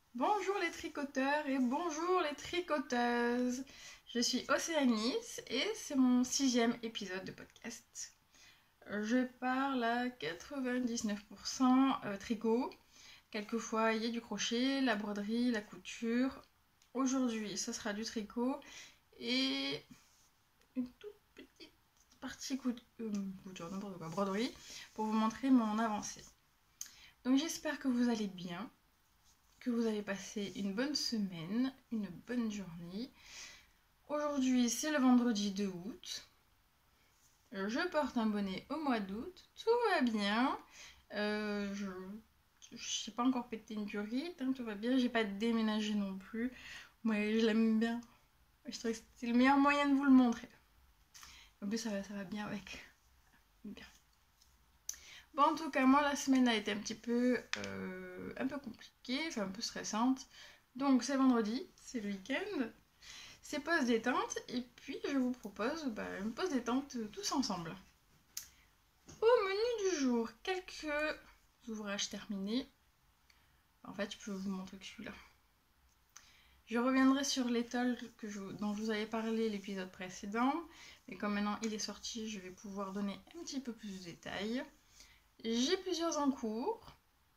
Bonjour les tricoteurs et bonjour les tricoteuses. Je suis Océanie et c'est mon 6e épisode de podcast. Je parle à 99% tricot. Quelquefois il y a du crochet, la broderie, la couture. Aujourd'hui ce sera du tricot et une toute petite partie couture, n'importe quoi, broderie pour vous montrer mon avancée. Donc j'espère que vous allez bien, que vous avez passé une bonne semaine, une bonne journée. Aujourd'hui, c'est le vendredi 2 août. Je porte un bonnet au mois d'août. Tout va bien. Je n'ai pas encore pété une durite. Tout va bien. J'ai pas déménagé non plus. Mais je l'aime bien. Je trouve que c'est le meilleur moyen de vous le montrer. En plus, ça va bien avec. Bien. Bon, en tout cas, moi, la semaine a été un peu compliquée, enfin un peu stressante. Donc, c'est vendredi, c'est le week-end, c'est pause détente, et puis je vous propose une pause détente tous ensemble. Au menu du jour, quelques ouvrages terminés. En fait, je peux vous montrer que celui-là. Je reviendrai sur l'étole dont je vous avais parlé l'épisode précédent, mais comme maintenant il est sorti, je vais pouvoir donner un petit peu plus de détails. J'ai plusieurs en cours.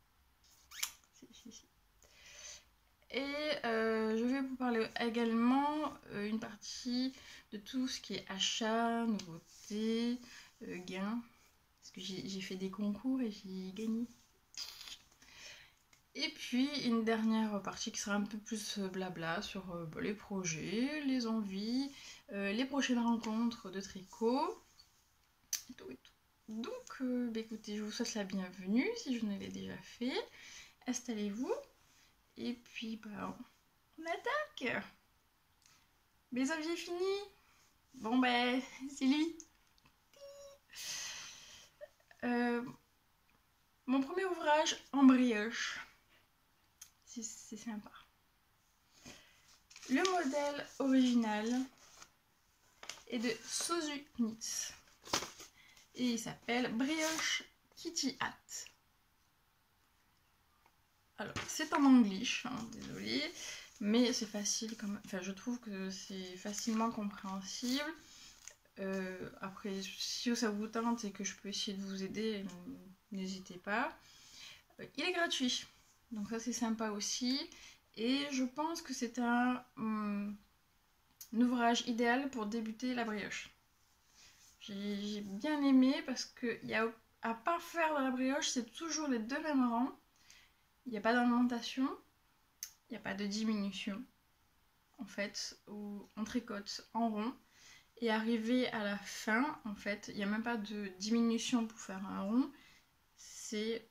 Et je vais vous parler également une partie de tout ce qui est achat, nouveautés, gains. Parce que j'ai fait des concours et j'ai gagné. Et puis une dernière partie qui sera un peu plus blabla sur les projets, les envies, les prochaines rencontres de tricot. Et tout et tout. Donc écoutez, je vous souhaite la bienvenue si je ne l'ai déjà fait. Installez-vous. Et puis on attaque. Les objets finis. Bon c'est lui. Mon premier ouvrage en brioche. C'est sympa. Le modèle original est de Sosu Knits. Et il s'appelle Brioche Kitty Hat. Alors, c'est en anglish, hein, désolé. Mais c'est facile quand même. Enfin, je trouve que c'est facilement compréhensible. Après, si ça vous tente et que je peux essayer de vous aider, n'hésitez pas. Il est gratuit, donc ça c'est sympa aussi. Et je pense que c'est un ouvrage idéal pour débuter la brioche. J'ai bien aimé parce que à part faire de la brioche, c'est toujours les deux mêmes rangs. Il n'y a pas d'augmentation, il n'y a pas de diminution. En fait, où on tricote en rond. Et arrivé à la fin, en fait, il n'y a même pas de diminution pour faire un rond. C'est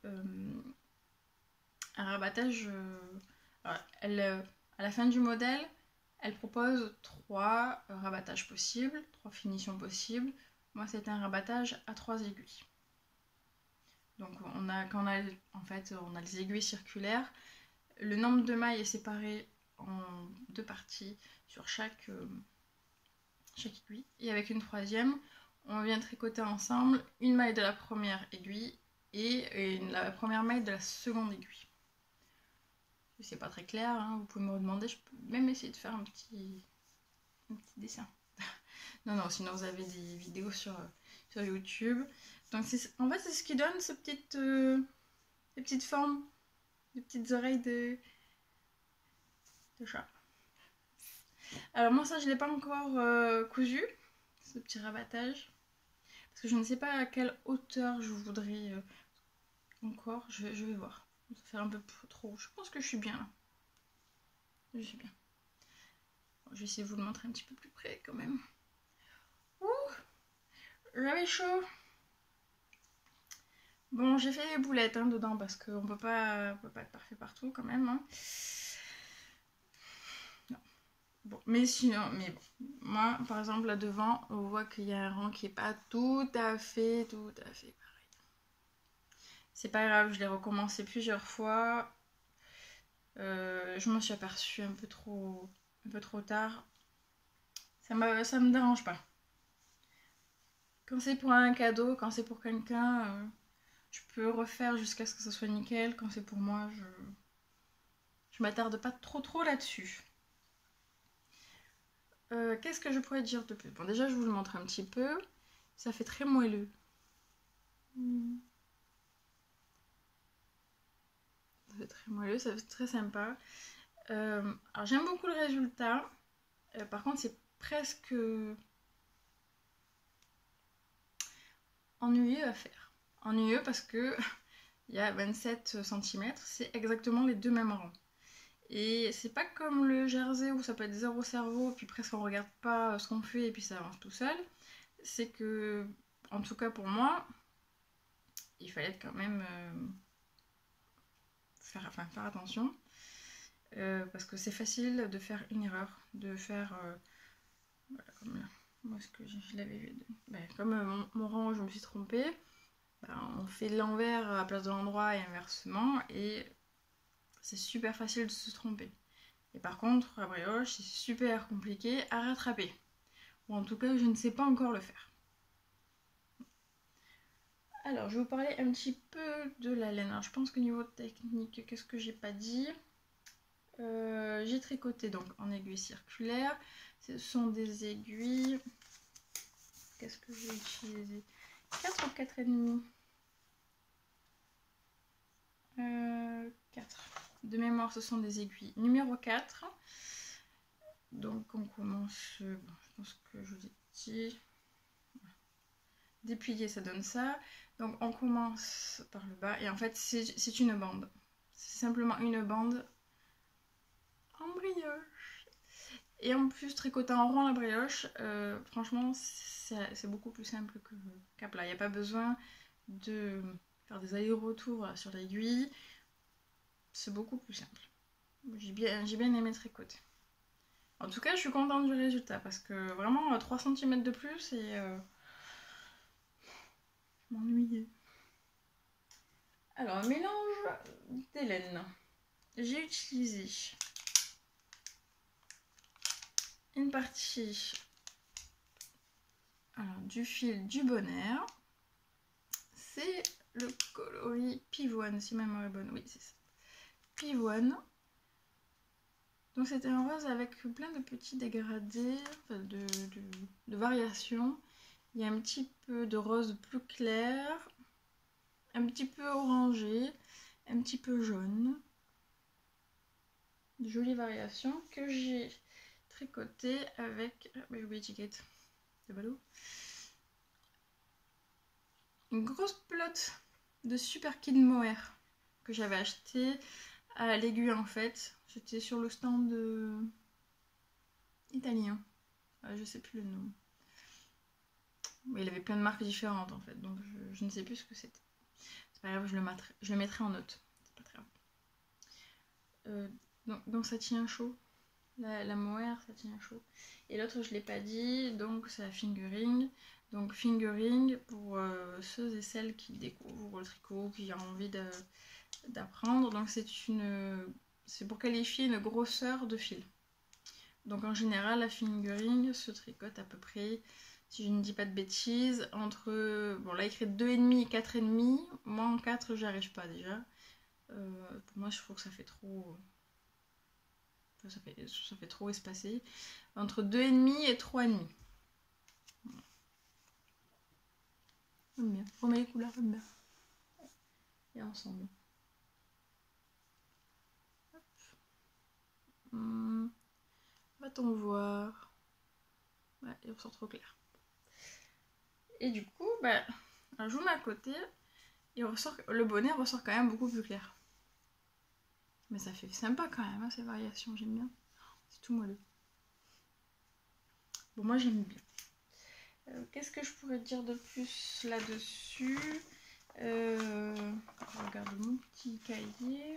un rabattage. À la fin du modèle, elle propose 3 rabattages possibles, 3 finitions possibles. Moi, c'est un rabattage à 3 aiguilles. Donc, quand on a les aiguilles circulaires. Le nombre de mailles est séparé en 2 parties sur chaque aiguille. Et avec une troisième, on vient tricoter ensemble une maille de la première aiguille et la première maille de la seconde aiguille. C'est pas très clair, hein, vous pouvez me redemander, je peux même essayer de faire un petit dessin. non, sinon vous avez des vidéos sur YouTube. Donc en fait, c'est ce qui donne ces petites formes, des petites oreilles de chat. Alors moi ça je l'ai pas encore cousu, ce petit rabattage. Parce que je ne sais pas à quelle hauteur je voudrais encore, je vais voir. Ça va faire un peu trop. Je pense que je suis bien là. Je suis bien. Bon, je vais essayer de vous le montrer un petit peu plus près quand même. Ouh, j'avais chaud. Bon, j'ai fait les boulettes dedans parce qu'on peut pas être parfait partout quand même. Hein. Non. Bon, mais sinon, bon. Moi, par exemple, là devant, on voit qu'il y a un rang qui est pas tout à fait pareil. C'est pas grave, je l'ai recommencé plusieurs fois. Je m'en suis aperçue un peu trop tard. Ça me dérange pas. Quand c'est pour un cadeau, quand c'est pour quelqu'un, je peux refaire jusqu'à ce que ça soit nickel. Quand c'est pour moi, je m'attarde pas trop là-dessus. Qu'est-ce que je pourrais dire de plus? Bon, déjà, je vous le montre un petit peu. Ça fait très moelleux. Ça fait très moelleux, ça fait très sympa. Alors, j'aime beaucoup le résultat. Par contre, c'est presque ennuyeux à faire. Ennuyeux parce que il y a 27 cm, c'est exactement les deux mêmes rangs. Et c'est pas comme le jersey où ça peut être zéro cerveau, puis presque on regarde pas ce qu'on fait et puis ça avance tout seul. C'est que, en tout cas pour moi, il fallait quand même faire attention. Parce que c'est facile de faire une erreur, de faire voilà, comme là, moi ce que je l'avais vu, comme mon rang où je me suis trompée, on fait l'envers à la place de l'endroit et inversement, et c'est super facile de se tromper. Et par contre, la brioche, c'est super compliqué à rattraper. Ou en tout cas, je ne sais pas encore le faire. Alors, je vais vous parler un petit peu de la laine. Alors, je pense que niveau technique, qu'est-ce que j'ai pas dit? J'ai tricoté donc en aiguille circulaire. Ce sont des aiguilles. Qu'est-ce que j'ai utilisé? 4 ou 4,5 4. De mémoire, ce sont des aiguilles numéro 4. Donc on commence, bon, je pense que je vous ai dit, déplier ça donne ça. Donc on commence par le bas et en fait c'est une bande. C'est simplement une bande en brioche. Et en plus tricoter en rond la brioche, franchement c'est beaucoup plus simple qu'à plat. Il n'y a pas besoin de faire des allers-retours sur l'aiguille. C'est beaucoup plus simple. J'ai bien aimé tricoter. En tout cas, je suis contente du résultat parce que vraiment 3 cm de plus et je m'ennuyais. Alors, mélange des laines. J'ai utilisé une partie du fil du Bonaire. C'est le coloris pivoine, si ma mémoire est bonne. Oui, c'est ça. Pivoine. Donc c'était un rose avec plein de petits dégradés, enfin de variations. Il y a un petit peu de rose plus clair, un petit peu orangé, un petit peu jaune. De jolies variations que j'ai tricotées avec... j'ai oublié l'étiquette, c'est ballot. Une grosse pelote de Super Kid Mohair que j'avais acheté à l'aiguille en fait. C'était sur le stand italien. Je sais plus le nom. Mais il avait plein de marques différentes en fait, donc je ne sais plus ce que c'était. C'est pas grave, je le mettrai en note. C'est pas très grave. Donc ça tient chaud. La mohair, ça tient chaud. Et l'autre, je ne l'ai pas dit, donc c'est la fingering. Donc fingering, pour ceux et celles qui découvrent le tricot, qui ont envie d'apprendre. Donc c'est pour qualifier une grosseur de fil. Donc en général, la fingering se tricote à peu près, si je ne dis pas de bêtises, entre... Bon là, écrit 2,5 et 4,5. Moi en 4, j'y arrive pas déjà. Pour moi, je trouve que ça fait trop... Ça fait trop espacé. Entre 2,5 et 3,5. Voilà. J'aime bien. Remets les couleurs, j'aime bien. Et ensemble. Va-t-on voir? Ouais, il ressort trop clair. Et du coup, je vous mets à côté. Le bonnet ressort quand même beaucoup plus clair. Mais ça fait sympa quand même, hein, ces variations, j'aime bien. C'est tout moelleux. Bon, moi j'aime bien. Qu'est-ce que je pourrais dire de plus là-dessus? Je regarde mon petit cahier.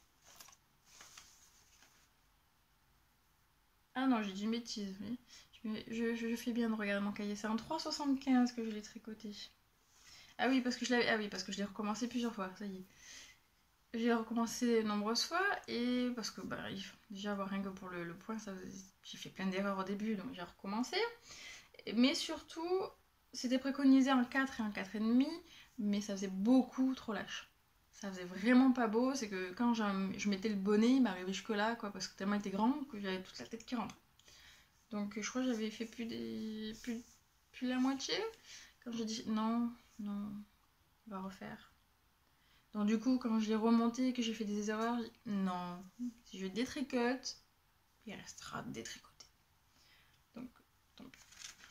Ah non, j'ai dit une bêtise, oui. Je fais bien de regarder mon cahier. C'est en 3,75 que je l'ai tricoté. Ah oui, parce que je l'ai recommencé plusieurs fois, ça y est. J'ai recommencé de nombreuses fois et parce que déjà rien que pour le point, j'ai fait plein d'erreurs au début, donc j'ai recommencé. Mais surtout, c'était préconisé en 4 et en 4,5, mais ça faisait beaucoup trop lâche. ça faisait vraiment pas beau. C'est que quand je mettais le bonnet, il m'arrivait jusque là, quoi, parce que tellement il était grand que j'avais toute la tête qui rentrait. Donc je crois que j'avais fait plus la moitié. Quand j'ai dit non, non, on va refaire. Donc du coup, quand je l'ai remonté et que j'ai fait des erreurs, j'ai dit, non, si je détricote, il restera détricoté. Donc, tant pis.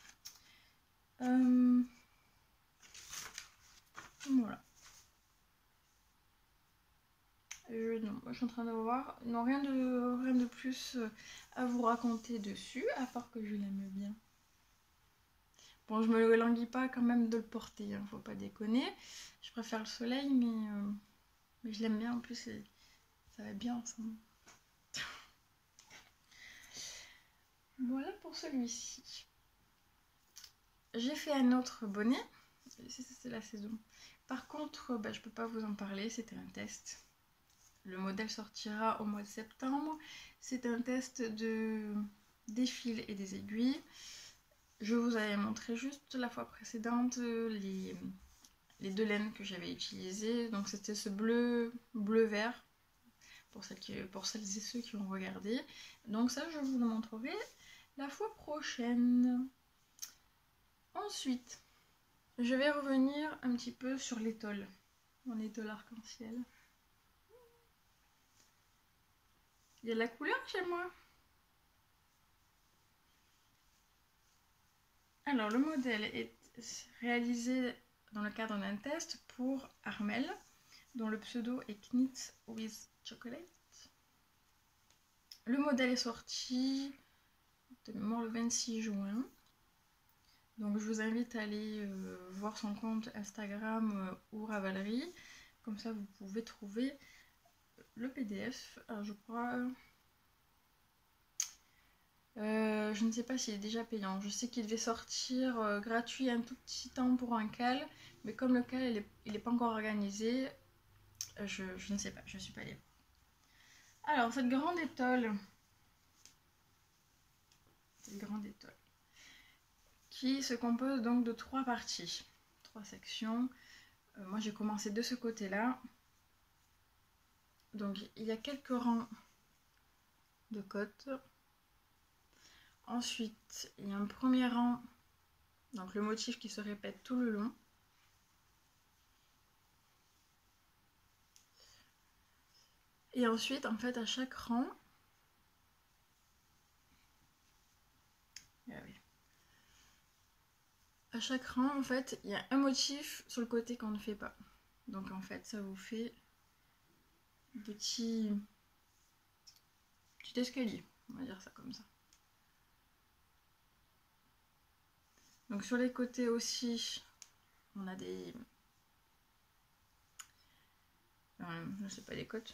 Voilà. Non, moi je suis en train de voir. Non, rien de plus à vous raconter dessus, à part que je l'aime bien. Bon, je me languis pas quand même de le porter, hein, faut pas déconner. Je préfère le soleil, mais je l'aime bien en plus, et ça va bien ensemble. Voilà pour celui-ci. J'ai fait un autre bonnet, c'est la saison. Par contre, je peux pas vous en parler, c'était un test. Le modèle sortira au mois de septembre. C'est un test des fils et des aiguilles. Je vous avais montré juste la fois précédente les deux laines que j'avais utilisées. Donc c'était ce bleu-vert pour celles et ceux qui ont regardé. Donc ça, je vous le montrerai la fois prochaine. Ensuite, je vais revenir un petit peu sur l'étole. Mon étole arc-en-ciel. Il y a de la couleur chez moi. Alors, le modèle est réalisé dans le cadre d'un test pour Armel, dont le pseudo est Knit with Chocolate. Le modèle est sorti de mémoire le 26 juin. Donc, je vous invite à aller voir son compte Instagram ou Ravelry. Comme ça, vous pouvez trouver le PDF. Alors, je crois... je ne sais pas s'il est déjà payant. Je sais qu'il devait sortir gratuit un tout petit temps pour un cal, mais comme le cal il est pas encore organisé, je ne sais pas, je suis pas allée. Alors cette grande étole qui se compose donc de 3 parties, 3 sections. Moi j'ai commencé de ce côté-là. Donc il y a quelques rangs de côtes. Ensuite, il y a un premier rang, donc le motif qui se répète tout le long. Et ensuite, en fait, à chaque rang, en fait, il y a un motif sur le côté qu'on ne fait pas. Donc en fait, ça vous fait un petit escalier, on va dire ça comme ça. Donc sur les côtés aussi, on a des... je sais pas, des côtes.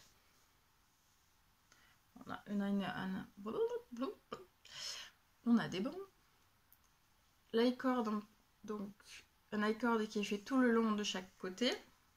On a des bancs. L'i-cord, donc un i-cord qui est fait tout le long de chaque côté.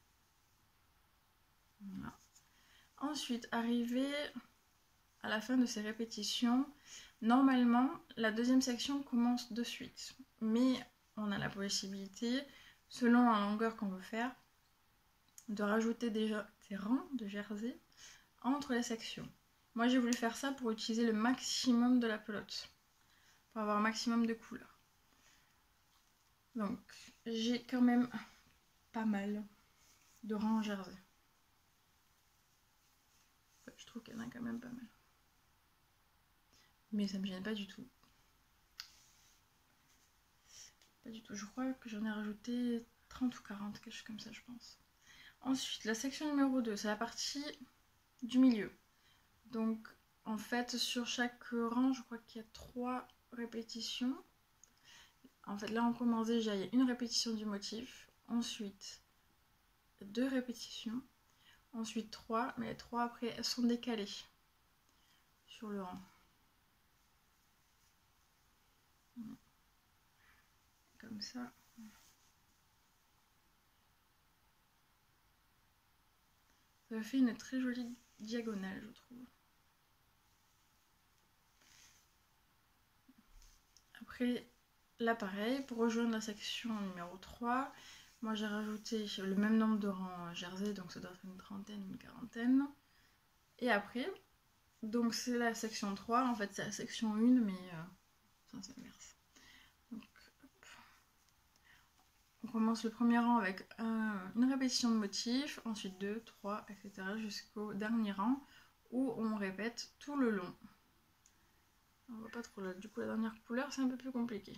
Voilà. Ensuite, arrivé à la fin de ces répétitions, normalement, la deuxième section commence de suite. Mais on a la possibilité, selon la longueur qu'on veut faire, de rajouter des rangs de jersey entre les sections. Moi, j'ai voulu faire ça pour utiliser le maximum de la pelote, pour avoir un maximum de couleurs. Donc, j'ai quand même pas mal de rangs en jersey. Je trouve qu'il y en a quand même pas mal. Mais ça me gêne pas du tout. Pas du tout. Je crois que j'en ai rajouté 30 ou 40, quelque chose comme ça, je pense. Ensuite, la section numéro 2, c'est la partie du milieu. Donc, en fait, sur chaque rang, je crois qu'il y a 3 répétitions. En fait, là, on commence déjà, il y a une répétition du motif. Ensuite, 2 répétitions. Ensuite, 3, mais les 3 après, elles sont décalées sur le rang. Comme ça. Ça fait une très jolie diagonale, je trouve. Après, là pareil, pour rejoindre la section numéro 3, Moi j'ai rajouté le même nombre de rangs jersey, donc ça doit être une trentaine, une quarantaine. Et après, donc c'est la section 3, en fait c'est la section 1, mais ça s'inverse. Donc hop. On commence le premier rang avec une répétition de motifs, ensuite 2, 3, etc. jusqu'au dernier rang où on répète tout le long. On voit pas trop là, du coup la dernière couleur c'est un peu plus compliqué.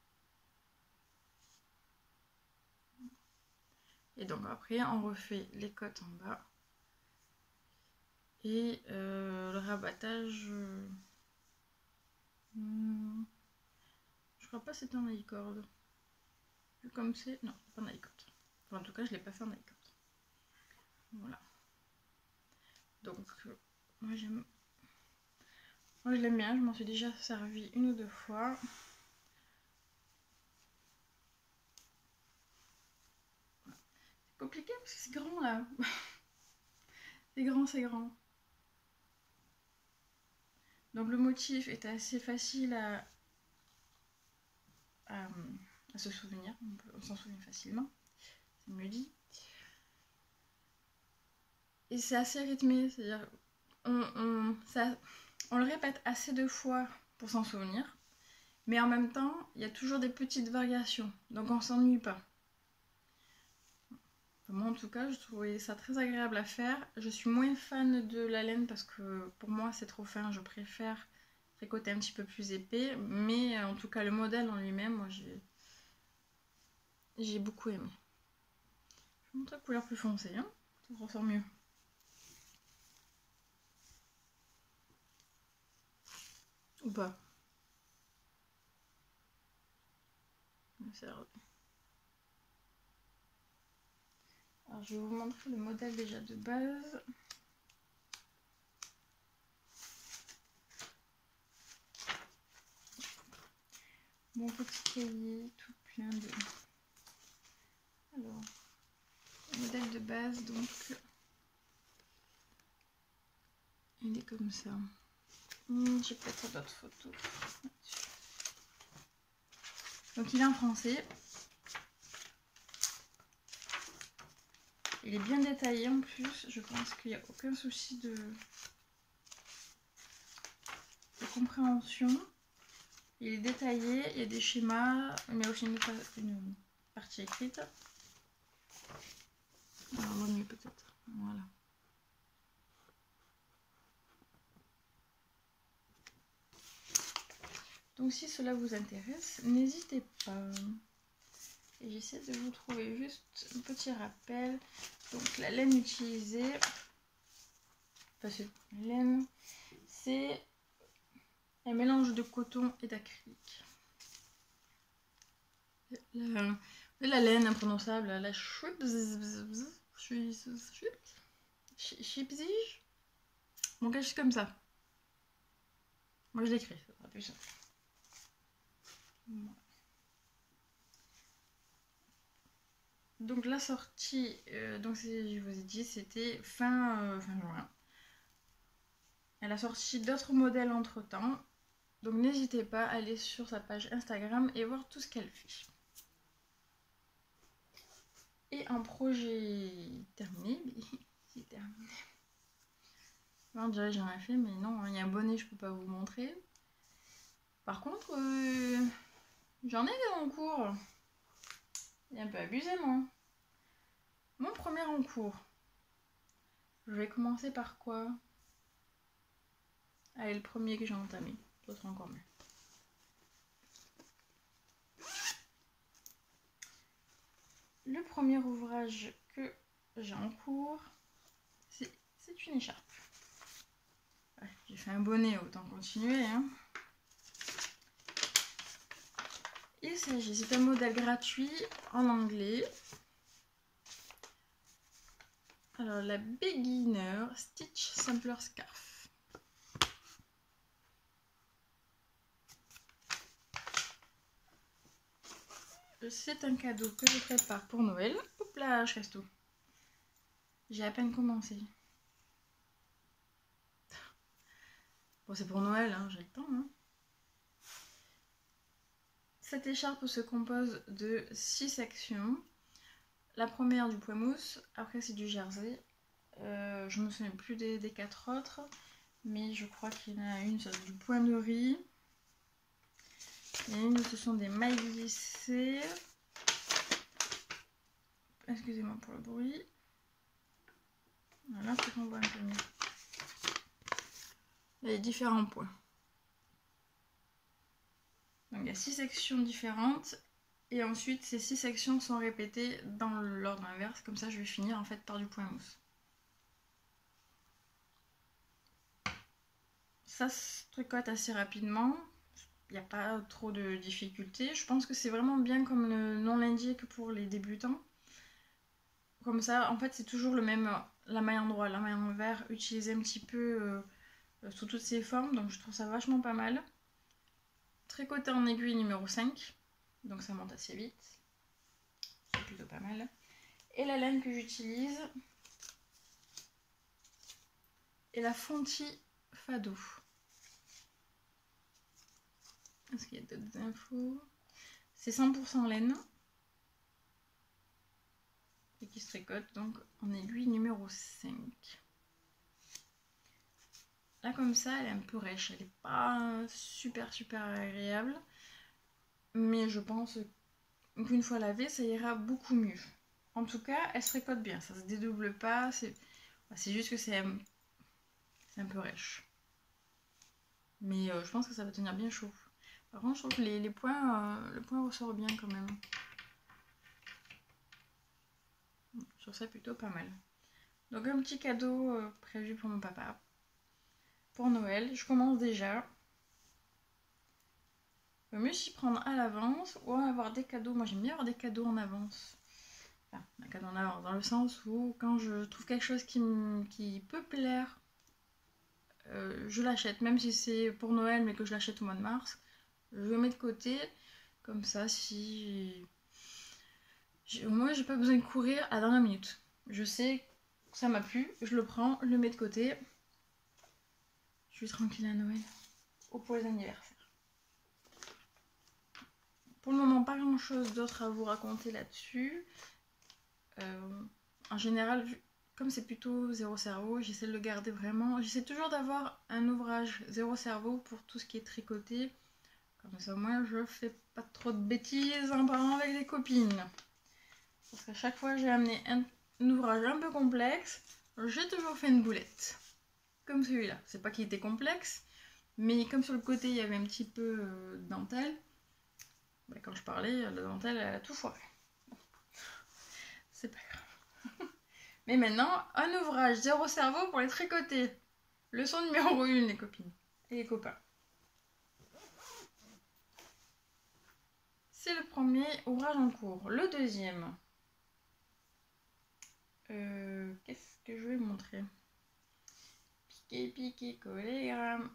Et donc après on refait les côtes en bas. Et le rabattage, je crois pas que c'était en i-cord. Vu comme c'est, non, pas en i-cord. Enfin, en tout cas, je l'ai pas fait en i-cord. Voilà. Donc, moi j'aime. Moi je l'aime bien, je m'en suis déjà servi une ou deux fois. C'est compliqué parce que c'est grand là. C'est grand, c'est grand. Donc le motif est assez facile à se souvenir, on s'en souvient facilement, ça me le dit. Et c'est assez rythmé, c'est-à-dire on le répète assez de fois pour s'en souvenir, mais en même temps, il y a toujours des petites variations, donc on s'ennuie pas. Moi en tout cas, je trouvais ça très agréable à faire. Je suis moins fan de la laine parce que pour moi c'est trop fin, je préfère tricoter un petit peu plus épais, mais en tout cas le modèle en lui-même, moi j'ai beaucoup aimé. Je vous montre la couleur plus foncée, hein, ça ressort mieux. Ou pas. Alors je vais vous montrer le modèle déjà de base. Mon petit cahier tout plein de... Alors, le modèle de base, donc, il est comme ça. J'ai peut-être d'autres photos. Donc il est en français. Il est bien détaillé en plus. Je pense qu'il n'y a aucun souci de compréhension. Il est détaillé, il y a des schémas, mais aussi une partie écrite. Alors, on va mieux peut-être. Voilà. Donc si cela vous intéresse, n'hésitez pas. Et j'essaie de vous trouver juste un petit rappel. Donc la laine utilisée, enfin c'est laine, c'est un mélange de coton et d'acrylique. La laine imprononçable, la chipzige. Bon, quelque chose comme ça. Moi je l'écris, ça sera plus simple. Voilà. Donc la sortie, donc je vous ai dit, c'était fin juin. Elle a sorti d'autres modèles entre temps. Donc n'hésitez pas à aller sur sa page Instagram et voir tout ce qu'elle fait. Et un projet terminé, c'est terminé. On dirait que j'en ai fait, mais non, il y a un bonnet, je peux pas vous montrer. Par contre, j'en ai des en cours. Il est un peu abusé, moi. Mon premier en cours. Je vais commencer par quoi? Allez, le premier que j'ai entamé. Ça sera encore mieux. Le premier ouvrage que j'ai en cours, c'est une écharpe. Ouais, j'ai fait un bonnet, autant continuer. Hein. Il s'agit, c'est un modèle gratuit en anglais. Alors, la Beginner Stitch Sampler Scarf. C'est un cadeau que je prépare pour Noël. Hop là, je casse tout. J'ai à peine commencé. Bon, c'est pour Noël, hein, j'ai le temps. Hein. Cette écharpe se compose de 6 sections. La première du poids mousse, après c'est du jersey. Je me souviens plus des 4 autres, mais je crois qu'il y en a une, c'est du point de riz. Il y en a une, ce sont des mailles glissées. Excusez-moi pour le bruit. Voilà, c'est qu'on voit un peu mieux. Il y a différents points. Donc il y a 6 sections différentes. Et ensuite, ces 6 sections sont répétées dans l'ordre inverse. Comme ça, je vais finir en fait par du point mousse. Ça se tricote assez rapidement. Il n'y a pas trop de difficultés. Je pense que c'est vraiment bien comme le nom l'indique pour les débutants. Comme ça, en fait, c'est toujours le même, la maille endroit, la maille envers, utilisée un petit peu sous toutes ses formes. Donc je trouve ça vachement pas mal. Tricoté en aiguille numéro 5. Donc ça monte assez vite. C'est plutôt pas mal. Et la laine que j'utilise est la Fonti Fado. Est-ce qu'il y a d'autres infos? C'est 100% laine. Et qui se tricote donc en aiguille numéro 5. Là comme ça, elle est un peu rêche. Elle n'est pas super agréable. Mais je pense qu'une fois lavée, ça ira beaucoup mieux. En tout cas, elle se tricote bien. Ça se dédouble pas. C'est juste que c'est un peu rêche. Mais je pense que ça va tenir bien chaud. Par contre, je trouve que les points, le point ressort bien quand même. Je trouve ça plutôt pas mal. Donc un petit cadeau prévu pour mon papa. Pour Noël, je commence déjà. Il vaut mieux s'y prendre à l'avance ou avoir des cadeaux. Moi j'aime bien avoir des cadeaux en avance. Enfin, un cadeau en avance dans le sens où quand je trouve quelque chose qui peut plaire, je l'achète. Même si c'est pour Noël mais que je l'achète au mois de mars, je le mets de côté. Comme ça, si... Au moins j'ai pas besoin de courir à la dernière minute. Je sais que ça m'a plu, je le prends, je le mets de côté. Je suis tranquille à Noël. Ou pour les anniversaires. Pour le moment, pas grand chose d'autre à vous raconter là-dessus. En général, comme c'est plutôt zéro cerveau, j'essaie de le garder vraiment. J'essaie toujours d'avoir un ouvrage zéro cerveau pour tout ce qui est tricoté. Comme ça, au moins, je fais pas trop de bêtises en parlant avec les copines. Parce qu'à chaque fois, j'ai amené un ouvrage un peu complexe, j'ai toujours fait une boulette. Comme celui-là. C'est pas qu'il était complexe, mais comme sur le côté, il y avait un petit peu de dentelle. Bah, quand je parlais, la dentelle, elle a tout foiré. Bon. C'est pas grave. Mais maintenant, un ouvrage zéro cerveau pour les tricoter. Leçon numéro 1, les copines et les copains. C'est le premier ouvrage en cours. Le deuxième. Qu'est-ce que je vais montrer? Piqué, collégramme.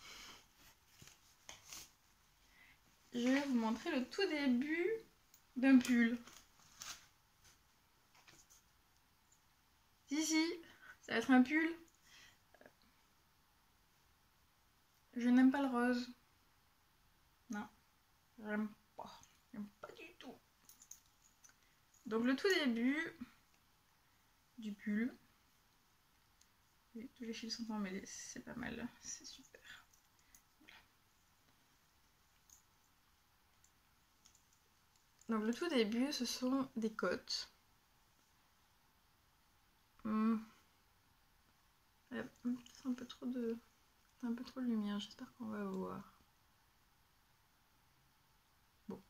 Je vais vous montrer le tout début d'un pull. Si, ça va être un pull. Je n'aime pas le rose. Non, j'aime pas. J'aime pas du tout. Donc le tout début du pull. Oui, tous les fils sont emmêlés, c'est pas mal, c'est super. Voilà. Donc le tout début, ce sont des côtes. C'est un peu trop de lumière, j'espère qu'on va voir. Bon.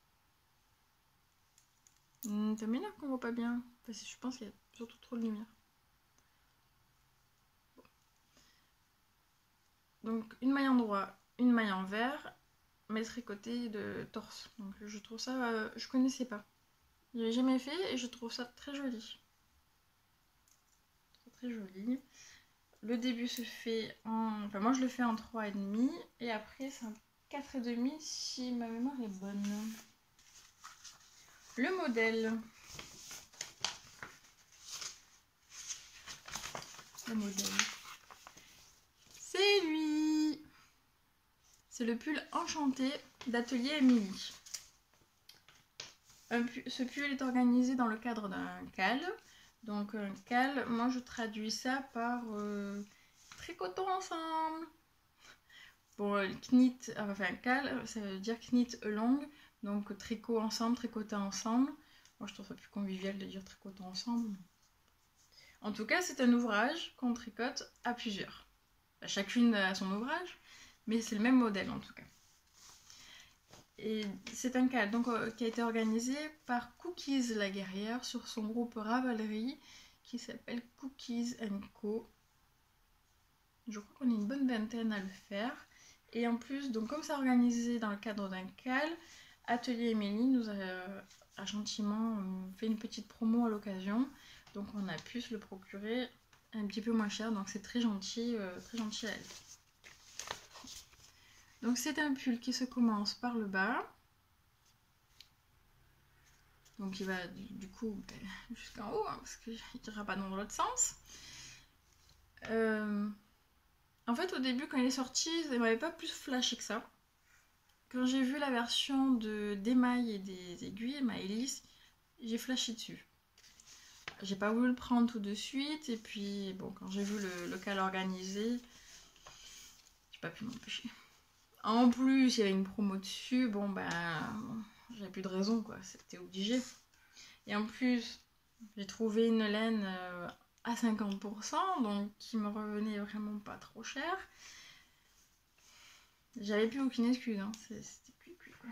T'as mis là qu'on voit pas bien. Enfin, je pense qu'il y a surtout trop de lumière. Bon. Donc une maille en droit, une maille en vert, mais tricoté de torse. Donc je trouve ça, je connaissais pas. Je l'ai jamais fait et je trouve ça très joli. Très joli. Le début se fait en... Enfin moi je le fais en 3,5 et après c'est en 4,5 si ma mémoire est bonne. Le modèle. Le modèle. C'est lui. C'est le pull enchanté d'Atelier Emily. Ce pull est organisé dans le cadre d'un cal. Donc un cal, moi je traduis ça par tricotons ensemble. Bon, knit, enfin cal, ça veut dire knit along, donc tricot ensemble, tricoter ensemble. Moi je trouve ça plus convivial de dire tricotons ensemble. En tout cas, c'est un ouvrage qu'on tricote à plusieurs. Chacune a son ouvrage, mais c'est le même modèle en tout cas. Et c'est un cal donc, qui a été organisé par Cookies la guerrière sur son groupe Ravelry qui s'appelle Cookies & Co. Je crois qu'on est une bonne vingtaine à le faire. Et en plus, donc comme c'est organisé dans le cadre d'un cal, Atelier Émilie nous a gentiment fait une petite promo à l'occasion. Donc on a pu se le procurer un petit peu moins cher, donc c'est très gentil à elle. Donc c'est un pull qui se commence par le bas. Donc il va du coup jusqu'en haut, hein, parce qu'il n'ira pas dans l'autre sens. En fait, au début, quand il est sorti, ça ne m'avait pas plus flashé que ça. Quand j'ai vu la version d'émail et des aiguilles, Maëlys, j'ai flashé dessus. J'ai pas voulu le prendre tout de suite, et puis bon, quand j'ai vu le cal organisé, j'ai pas pu m'empêcher. En plus, il y avait une promo dessus, bon ben, j'avais plus de raison quoi, c'était obligé. Et en plus, j'ai trouvé une laine à 50%, donc qui me revenait vraiment pas trop cher. J'avais plus aucune excuse, hein. C'était cuit quoi.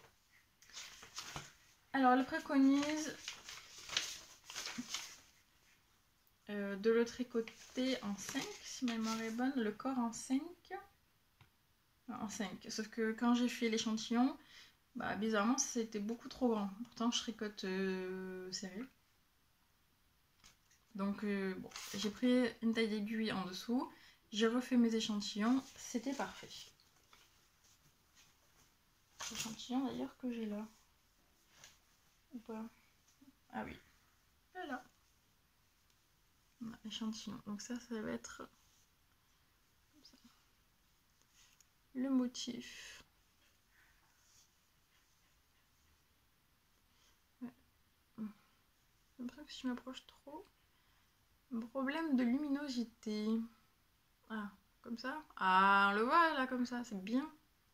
Alors, elle préconise de le tricoter en 5, si ma mémoire est bonne, le corps en 5. En 5, sauf que quand j'ai fait l'échantillon, bah, bizarrement c'était beaucoup trop grand. Pourtant, je tricote serré. Donc, bon, j'ai pris une taille d'aiguille en dessous, j'ai refait mes échantillons, c'était parfait. L'échantillon d'ailleurs que j'ai là. Ou pas? Ah oui. Voilà. Échantillon. Donc ça va être comme ça. Le motif. Ouais. J'ai l'impression que si je m'approche trop, un problème de luminosité. Ah, comme ça. Ah, on le voit là comme ça, c'est bien.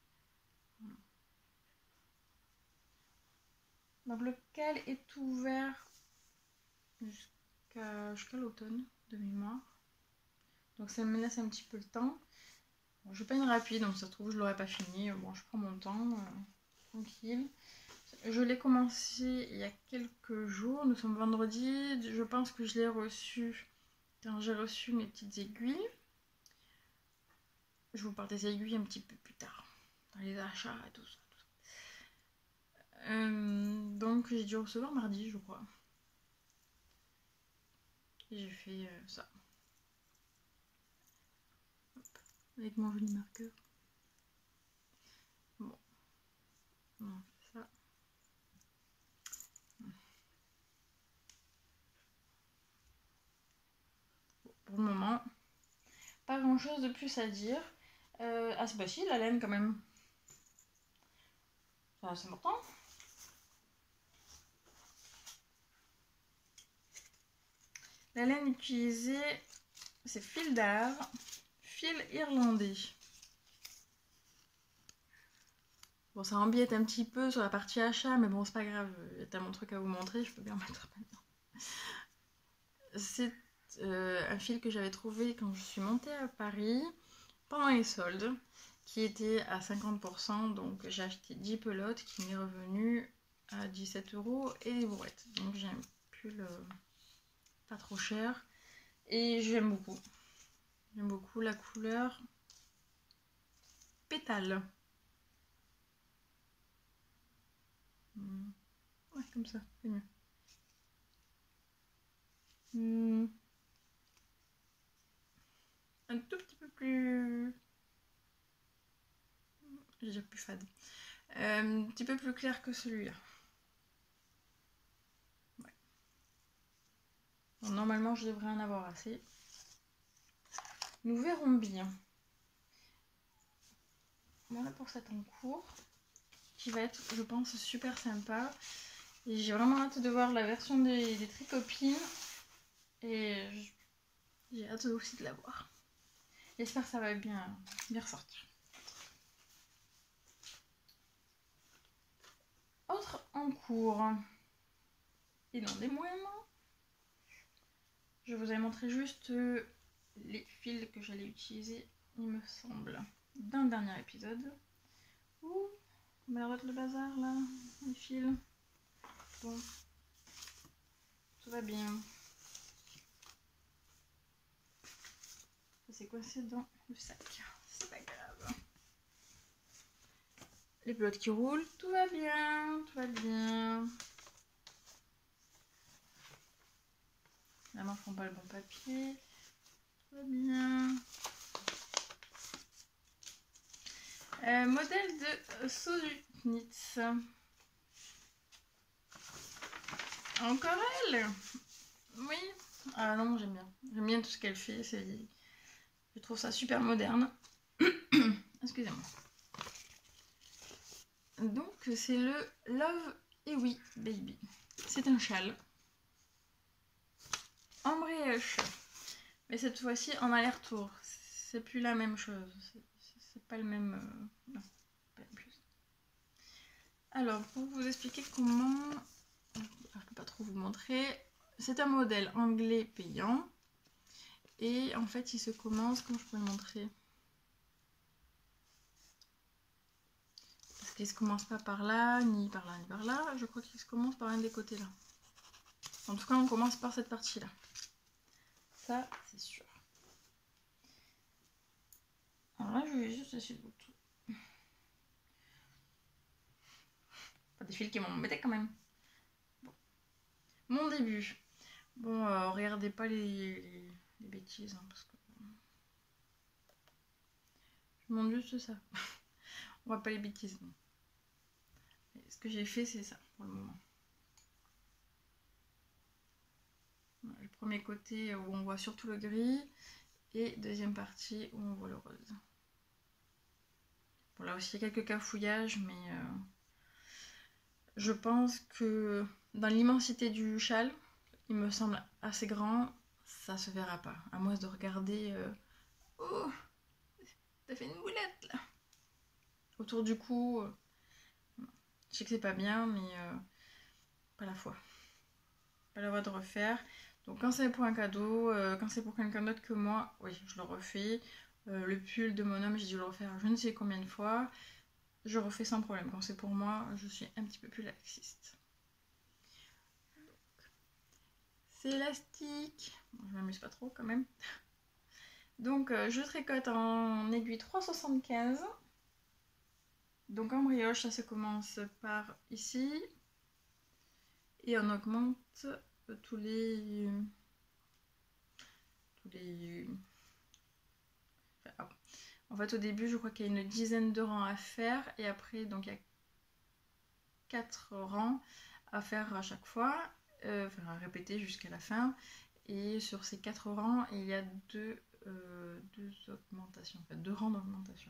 Donc le cal est ouvert jusqu'à l'automne de mémoire. Donc ça me laisse un petit peu le temps. Bon, je peine rapide, donc ça se trouve je l'aurais pas fini. Bon, je prends mon temps, tranquille. Je l'ai commencé il y a quelques jours. Nous sommes vendredi. Je pense que je l'ai reçu quand j'ai reçu mes petites aiguilles. Je vous parle des aiguilles un petit peu plus tard, dans les achats et tout ça. Donc j'ai dû recevoir mardi, je crois. Et j'ai fait ça. Hop, avec mon joli marqueur. Bon. On fait ça. Bon, pour le moment, pas grand chose de plus à dire. Ah, c'est pas si, la laine quand même. C'est important. La laine utilisée, c'est fil d'art, fil irlandais. Bon, ça embiette un petit peu sur la partie achat, mais bon, c'est pas grave. Il y a tellement de trucs à vous montrer, je peux bien mettre maintenant. C'est un fil que j'avais trouvé quand je suis montée à Paris pendant les soldes, qui était à 50%. Donc j'ai acheté 10 pelotes qui m'est revenu à 17 € et des bourrettes. Donc j'ai un pull pas trop cher et j'aime beaucoup. J'aime beaucoup la couleur pétale. Ouais, comme ça, c'est mieux. Un tout petit peu plus... Je vais dire plus fade. Un petit peu plus clair que celui-là. Ouais. Bon, normalement, je devrais en avoir assez. Nous verrons bien. Voilà pour cet encours qui va être, je pense, super sympa. Et j'ai vraiment hâte de voir la version des Tricopines. Et j'ai hâte aussi de la voir. J'espère que ça va bien ressortir. Autre en cours, et non des moindres, je vous ai montré juste les fils que j'allais utiliser, il me semble, d'un dernier épisode. Ouh, on va le bazar là, les fils. Bon, tout va bien. Ça s'est coincé dans le sac, c'est pas grave. Les pelotes qui roulent, tout va bien, tout va bien. La main ne prend pas le bon papier, tout va bien. Modèle de Sosunitz. Encore elle? Oui. Ah non, j'aime bien. J'aime bien tout ce qu'elle fait. Je trouve ça super moderne. Excusez-moi. Donc c'est le Love et Oui Baby. C'est un châle. En brioche. Mais cette fois-ci en aller-retour. C'est plus la même chose. C'est pas le même... non, pas la même chose. Alors, pour vous expliquer comment... Je peux pas trop vous montrer. C'est un modèle anglais payant. Et en fait, il se commence... Comment je peux le montrer? Parce qu'il se commence pas par là, ni par là, ni par là. Je crois qu'il se commence par un des côtés là. En tout cas, on commence par cette partie-là. Ça, c'est sûr. Alors là, je vais juste essayer de vous tout. Pas des fils qui m'embêtaient quand même. Bon. Mon début. Bon, regardez pas les bêtises, hein, parce que... Je demande juste ça. On voit pas les bêtises. Non. Ce que j'ai fait, c'est ça, pour le moment. Le premier côté où on voit surtout le gris. Et deuxième partie où on voit le rose. Bon, là aussi, il y a quelques cafouillages, mais... je pense que dans l'immensité du châle, il me semble assez grand, ça se verra pas. À moins de regarder... Oh, t'as fait une boulette là. Autour du cou. Je sais que c'est pas bien, mais pas la foi. Pas la voie de refaire. Donc quand c'est pour un cadeau, quand c'est pour quelqu'un d'autre que moi, oui, je le refais. Le pull de mon homme, j'ai dû le refaire je ne sais combien de fois. Je refais sans problème. Quand c'est pour moi, je suis un petit peu plus laxiste. C'est élastique. Bon, je m'amuse pas trop quand même. Donc je tricote en aiguille 3,75. Donc en brioche, ça se commence par ici. Et on augmente tous les... Enfin, en fait, au début, je crois qu'il y a une dizaine de rangs à faire. Et après, donc il y a 4 rangs à faire à chaque fois. Enfin, à répéter jusqu'à la fin. Et sur ces 4 rangs, il y a deux augmentations. En fait, 2 rangs d'augmentation.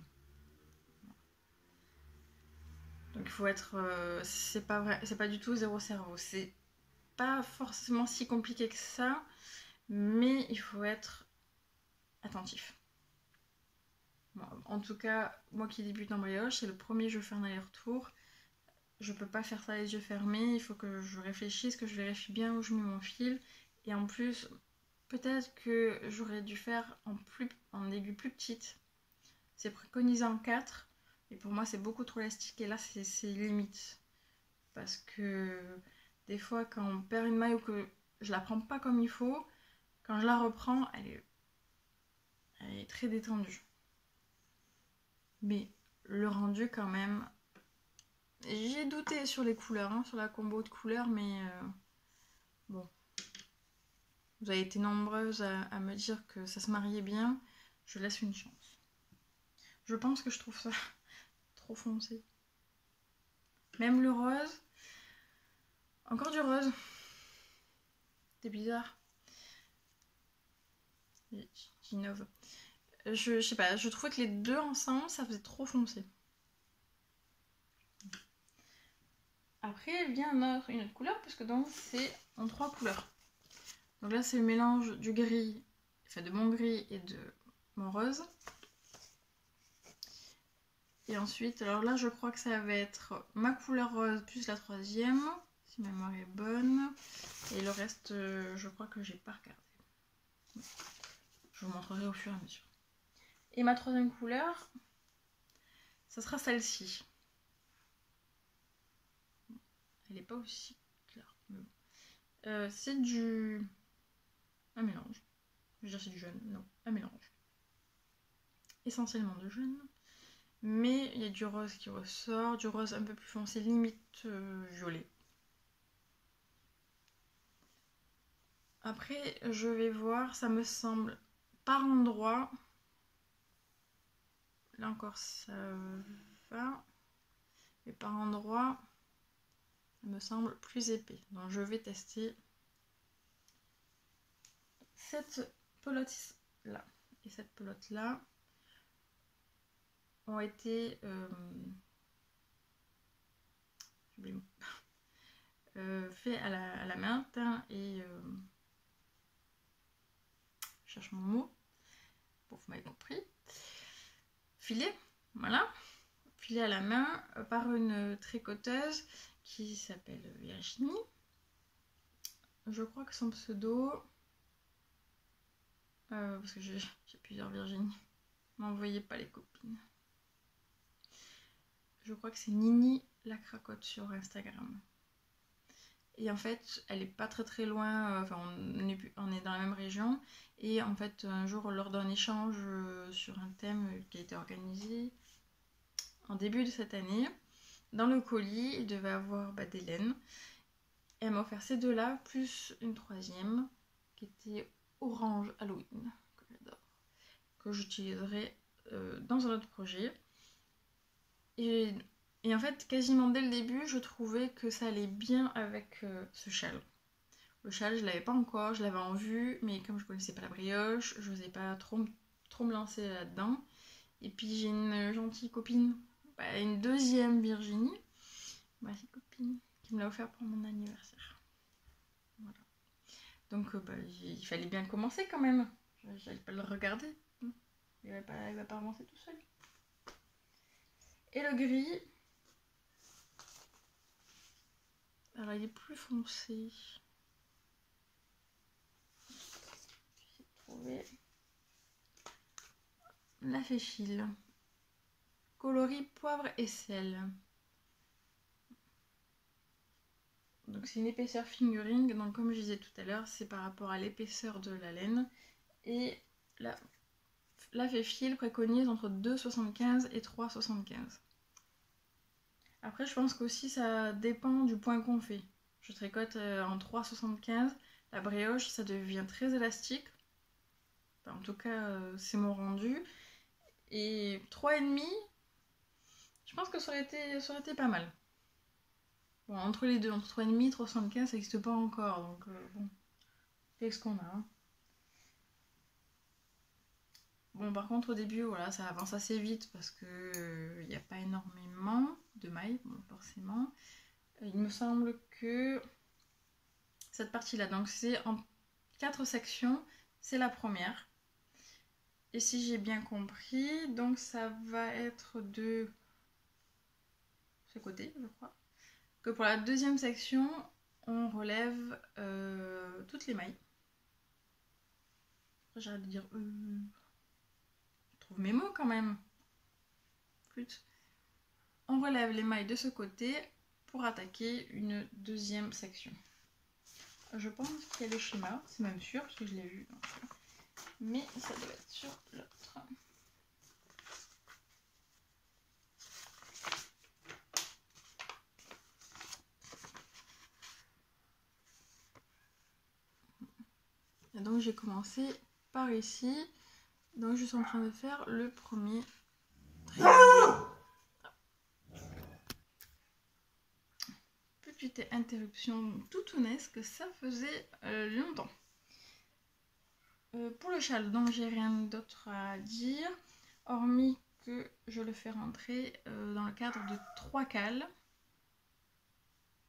Donc il faut être... c'est pas vrai, c'est pas du tout zéro cerveau. C'est pas forcément si compliqué que ça, mais il faut être attentif. Bon, en tout cas, moi qui débute en brioche, c'est le premier jeu faire un aller-retour. Je peux pas faire ça les yeux fermés, il faut que je réfléchisse, que je vérifie bien où je mets mon fil. Et en plus, peut-être que j'aurais dû faire en aiguille plus petite. C'est préconisé en 4. Et pour moi, c'est beaucoup trop élastique. Et là, c'est limite. Parce que des fois, quand on perd une maille ou que je la prends pas comme il faut, quand je la reprends, elle est très détendue. Mais le rendu, quand même... J'ai douté sur les couleurs, hein, sur la combo de couleurs, mais bon. Vous avez été nombreuses à me dire que ça se mariait bien. Je laisse une chance. Je pense que je trouve ça trop foncé. Même le rose. Encore du rose. C'est bizarre. J'innove. Je sais pas, je trouvais que les deux ensemble, ça faisait trop foncé. Après vient une autre couleur, parce que donc c'est en 3 couleurs. Donc là c'est le mélange du gris, enfin de mon gris et de mon rose. Et ensuite, alors là je crois que ça va être ma couleur rose plus la troisième, si ma mémoire est bonne. Et le reste, je crois que j'ai pas regardé. Je vous montrerai au fur et à mesure. Et ma troisième couleur, ça sera celle-ci. Elle n'est pas aussi claire. C'est un mélange. Je veux dire c'est du jaune, non, un mélange. Essentiellement de jaune. Mais il y a du rose qui ressort, du rose un peu plus foncé, limite violet. Après, je vais voir, ça me semble par endroit. Là encore, ça va. Mais par endroit, ça me semble plus épais. Donc je vais tester cette pelote là. Et cette pelote là ont été fait à la main, teint et je cherche mon mot, bon, vous m'avez compris, filé, voilà, filé à la main par une tricoteuse qui s'appelle Virginie. Je crois que son pseudo, parce que j'ai plusieurs Virginie, m'envoyez pas les copines. Je crois que c'est Nini la cracotte sur Instagram. Et en fait, elle est pas très loin, enfin on est dans la même région. Et en fait, un jour, lors d'un échange sur un thème qui a été organisé en début de cette année, dans le colis, il devait avoir des laines. Et elle m'a offert ces deux-là, plus une troisième, qui était orange Halloween, que j'adore, que j'utiliserai dans un autre projet. Et en fait, quasiment dès le début, je trouvais que ça allait bien avec ce châle. Le châle, je l'avais pas encore, je l'avais en vue, mais comme je connaissais pas la brioche, je n'osais pas trop me lancer là-dedans. Et puis j'ai une gentille copine, une deuxième Virginie, ma copine, qui me l'a offert pour mon anniversaire. Voilà. Donc il fallait bien commencer quand même. J'allais pas le regarder. Il va pas avancer tout seul. Et le gris, alors il est plus foncé. J'ai trouvé la Féfile. Coloris poivre et sel. Donc c'est une épaisseur fingering, donc comme je disais tout à l'heure, c'est par rapport à l'épaisseur de la laine. Et la Féfile préconise entre 2,75 et 3,75. Après je pense qu'aussi ça dépend du point qu'on fait. Je tricote en 3,75. La brioche ça devient très élastique. Enfin, en tout cas c'est mon rendu. Et 3,5, je pense que ça aurait été pas mal. Bon, entre les deux, entre 3,5 et 3,75, ça n'existe pas encore, donc bon, c'est ce qu'on a. Hein. Bon, par contre, au début, voilà, ça avance assez vite parce que il n'y a pas énormément de mailles, bon, forcément. Il me semble que cette partie-là, donc c'est en 4 sections, c'est la première. Et si j'ai bien compris, donc ça va être de ce côté, je crois. Que pour la deuxième section, on relève toutes les mailles. J'arrête de dire je trouve mes mots quand même. Flûte. On relève les mailles de ce côté pour attaquer une deuxième section. Je pense qu'il y a le schéma, c'est même sûr parce que je l'ai vu. Mais ça doit être sur l'autre. Et donc j'ai commencé par ici. Donc je suis en train de faire le premier triangle. Petite interruption toutounesque, ça faisait longtemps. Pour le châle, donc j'ai rien d'autre à dire, hormis que je le fais rentrer dans le cadre de 3 cales.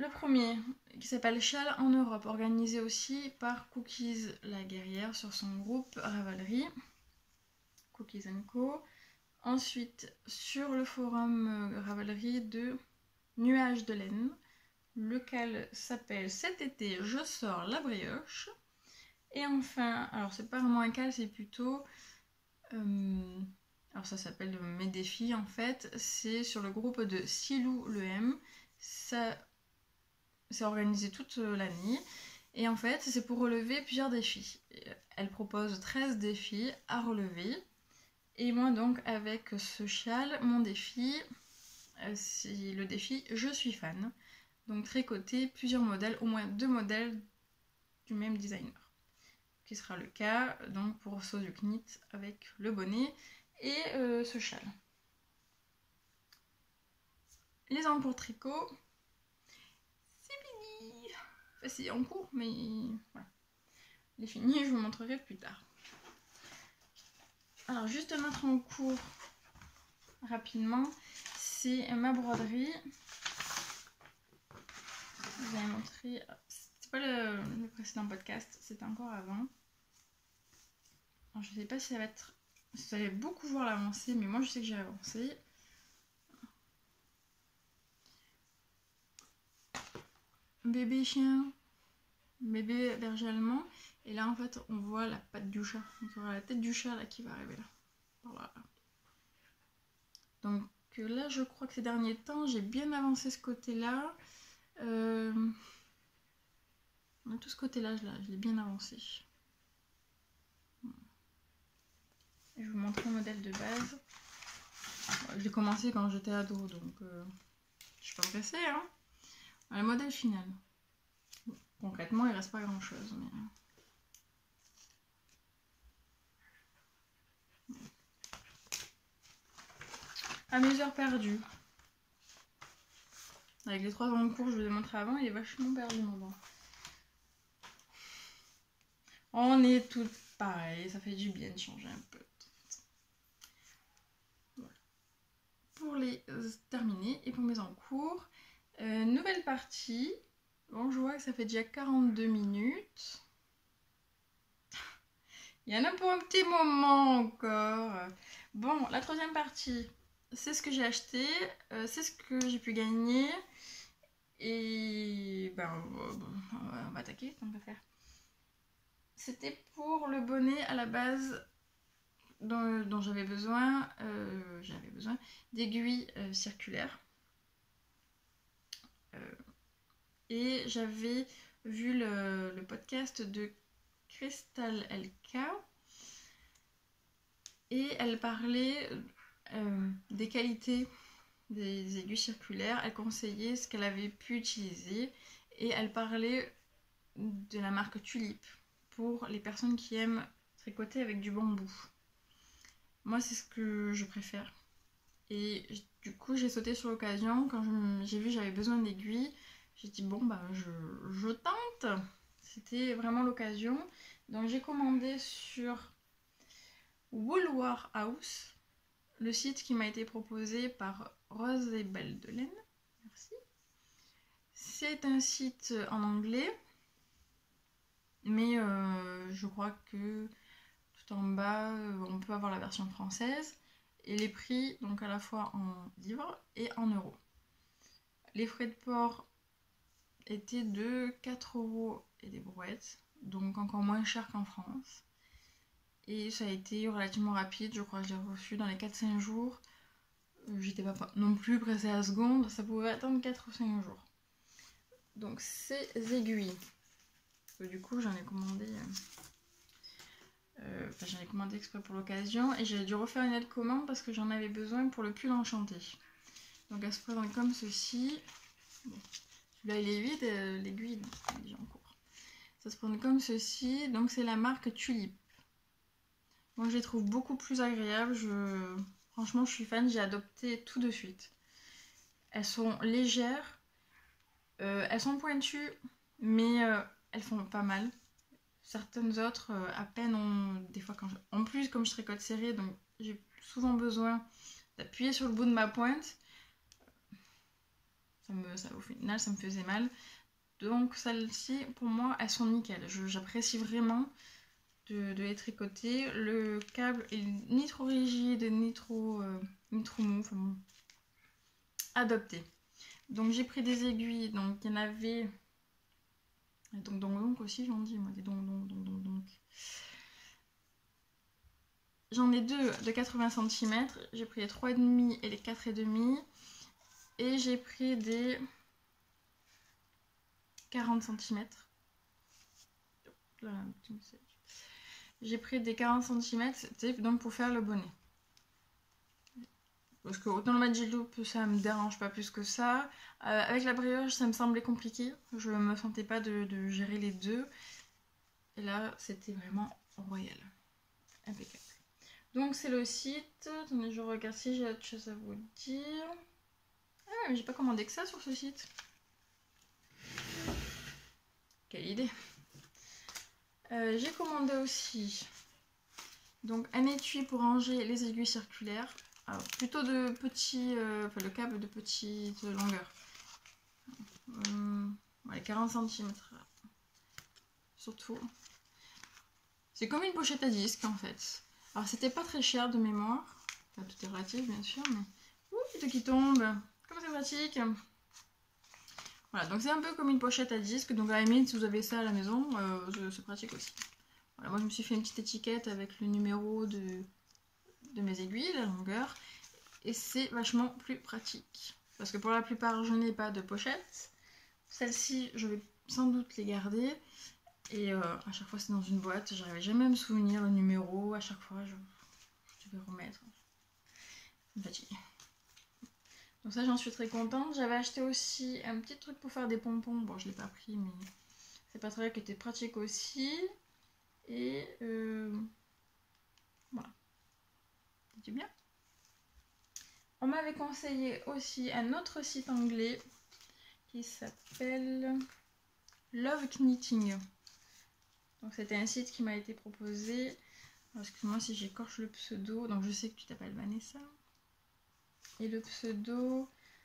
le premier qui s'appelle Châle en Europe, organisé aussi par Cookies la guerrière sur son groupe Ravelry, Cookies & Co. Ensuite, sur le forum Ravelry de Nuages de laine, lequel s'appelle Cet été, je sors la brioche. Et enfin, alors c'est pas vraiment un cal, c'est plutôt... alors ça s'appelle Mes défis en fait. C'est sur le groupe de Silou le M. Ça, c'est organisé toute l'année. Et en fait, c'est pour relever plusieurs défis. Elle propose 13 défis à relever. Et moi donc avec ce châle, mon défi, c'est le défi Je suis fan. Donc tricoter plusieurs modèles, au moins 2 modèles du même designer. Qui sera le cas donc pour Soju Knit avec le bonnet et ce châle. Les encours tricot, c'est fini. Enfin, c'est en cours, mais voilà. Les finis, je vous montrerai plus tard. Alors, juste mettre en cours rapidement, c'est ma broderie. Je vous ai montré, c'est pas le précédent podcast, c'était encore avant. Alors, je sais pas si ça va être, si vous allez beaucoup voir l'avancée, mais moi je sais que j'ai avancé. Bébé chien, bébé berger allemand. Et là en fait on voit la patte du chat. Donc on voit la tête du chat là qui va arriver là. Voilà. Donc là je crois que ces derniers temps j'ai bien avancé ce côté là. Tout ce côté là je l'ai bien avancé. Et je vais vous montrer le modèle de base. Je l'ai commencé quand j'étais ado donc je suis pas pressée hein. Le modèle final. Concrètement il reste pas grand chose mais... À mes heures perdues. Avec les 3 ans de cours, je vous ai montré avant, il est vachement perdu mon vent. On est toutes pareilles, ça fait du bien de changer un peu. Voilà. Pour les terminer et pour mes en cours, nouvelle partie. Bon, je vois que ça fait déjà 42 minutes. Il y en a pour un petit moment encore. Bon, la troisième partie, c'est ce que j'ai acheté, c'est ce que j'ai pu gagner. Et ben, on va attaquer, on va faire. C'était pour le bonnet à la base dont j'avais besoin d'aiguilles circulaires. Et j'avais vu le podcast de Crystal LK et elle parlait des qualités des aiguilles circulaires. Elle conseillait ce qu'elle avait pu utiliser et elle parlait de la marque Tulip pour les personnes qui aiment tricoter avec du bambou. Moi c'est ce que je préfère et du coup j'ai sauté sur l'occasion quand j'ai vu que j'avais besoin d'aiguilles. J'ai dit bon bah je tente, c'était vraiment l'occasion. Donc j'ai commandé sur Wool Warehouse, le site qui m'a été proposé par Rose et Belle de Laine. Merci. C'est un site en anglais, mais je crois que tout en bas on peut avoir la version française et les prix donc à la fois en livres et en euros. Les frais de port étaient de 4 € et des brouettes, donc encore moins cher qu'en France. Et ça a été relativement rapide, je crois que je l'ai reçu dans les 4-5 jours. J'étais pas non plus pressée à la seconde, ça pouvait attendre 4 ou 5 jours. Donc ces aiguilles, du coup j'en ai commandé, j'en ai commandé exprès pour l'occasion et j'ai dû refaire une aide commande parce que j'en avais besoin pour le pull enchanté. Donc elle se présente comme ceci. Bon, celui-là il est vide, l'aiguille est déjà en cours. Ça se présente comme ceci, donc c'est la marque Tulip. Moi je les trouve beaucoup plus agréables, franchement je suis fan, j'ai adopté tout de suite. Elles sont légères, elles sont pointues, mais elles font pas mal. Certaines autres, à peine, des fois en plus comme je tricote serré, donc j'ai souvent besoin d'appuyer sur le bout de ma pointe. Au final, ça me faisait mal. Donc celles-ci, pour moi, elles sont nickel. J'apprécie vraiment de les tricoter. Le câble est ni trop rigide, ni trop mou. Enfin, bon, adopté. Donc j'ai pris des aiguilles. Donc il y en avait... Donc aussi, j'en dis, moi, des donc. J'en ai deux de 80 cm. J'ai pris les 3,5 et les 4,5. Et j'ai pris des 40 cm. J'ai pris des 40 cm, c'était donc pour faire le bonnet. Parce que autant le Magic Loop, ça me dérange pas plus que ça. Avec la brioche, ça me semblait compliqué. Je me sentais pas de gérer les deux. Et là, c'était vraiment royal. Impeccable. Donc c'est le site. Attendez, je regarde si j'ai autre chose à vous dire. Ah, mais j'ai pas commandé que ça sur ce site. Quelle idée. J'ai commandé aussi donc un étui pour ranger les aiguilles circulaires. Alors, plutôt de petits, le câble de petite longueur. Ouais, 40 cm. Surtout. C'est comme une pochette à disque en fait. Alors c'était pas très cher de mémoire. Enfin, tout est relatif bien sûr, mais... Ouh, tout qui tombe. Comme c'est pratique. Voilà, donc c'est un peu comme une pochette à disque. Donc à la limite, si vous avez ça à la maison, c'est pratique aussi. Voilà, moi je me suis fait une petite étiquette avec le numéro de mes aiguilles, la longueur. Et c'est vachement plus pratique. Parce que pour la plupart, je n'ai pas de pochette. Celles-ci, je vais sans doute les garder. Et à chaque fois, c'est dans une boîte. J'arrivais jamais à me souvenir le numéro. À chaque fois, je devais remettre. Ça me fatigue. Donc ça, j'en suis très contente. J'avais acheté aussi un petit truc pour faire des pompons. Bon, je ne l'ai pas pris, mais c'est pas très bien, qui était pratique aussi. Et voilà. C'était bien. On m'avait conseillé aussi un autre site anglais qui s'appelle Love Knitting. Donc c'était un site qui m'a été proposé. Excuse-moi si j'écorche le pseudo. Donc je sais que tu t'appelles Vanessa. Et le pseudo...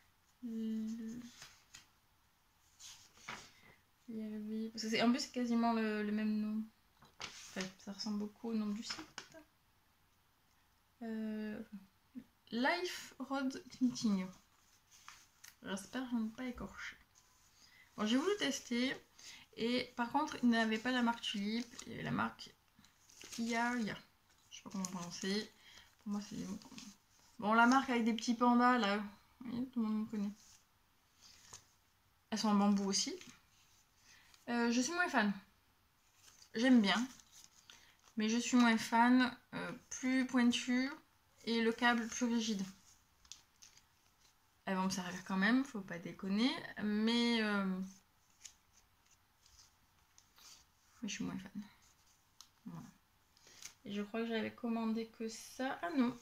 Parce que en plus c'est quasiment le même nom. Enfin, ça ressemble beaucoup au nom du site. Life Road Knitting. J'espère que je ne vais pas écorcher. Bon, j'ai voulu tester. Et par contre, il n'avait pas la marque Tulip. Il y avait la marque Ia. Je sais pas comment prononcer. Pour moi, c'est des mots. Bon, la marque avec des petits pandas là. Oui, tout le monde me connaît. Elles sont en bambou aussi. Je suis moins fan. J'aime bien. Mais je suis moins fan. Plus pointu. Et le câble plus rigide. Elles vont me servir quand même, faut pas déconner. Mais je suis moins fan. Voilà. Et je crois que j'avais commandé que ça. Ah non.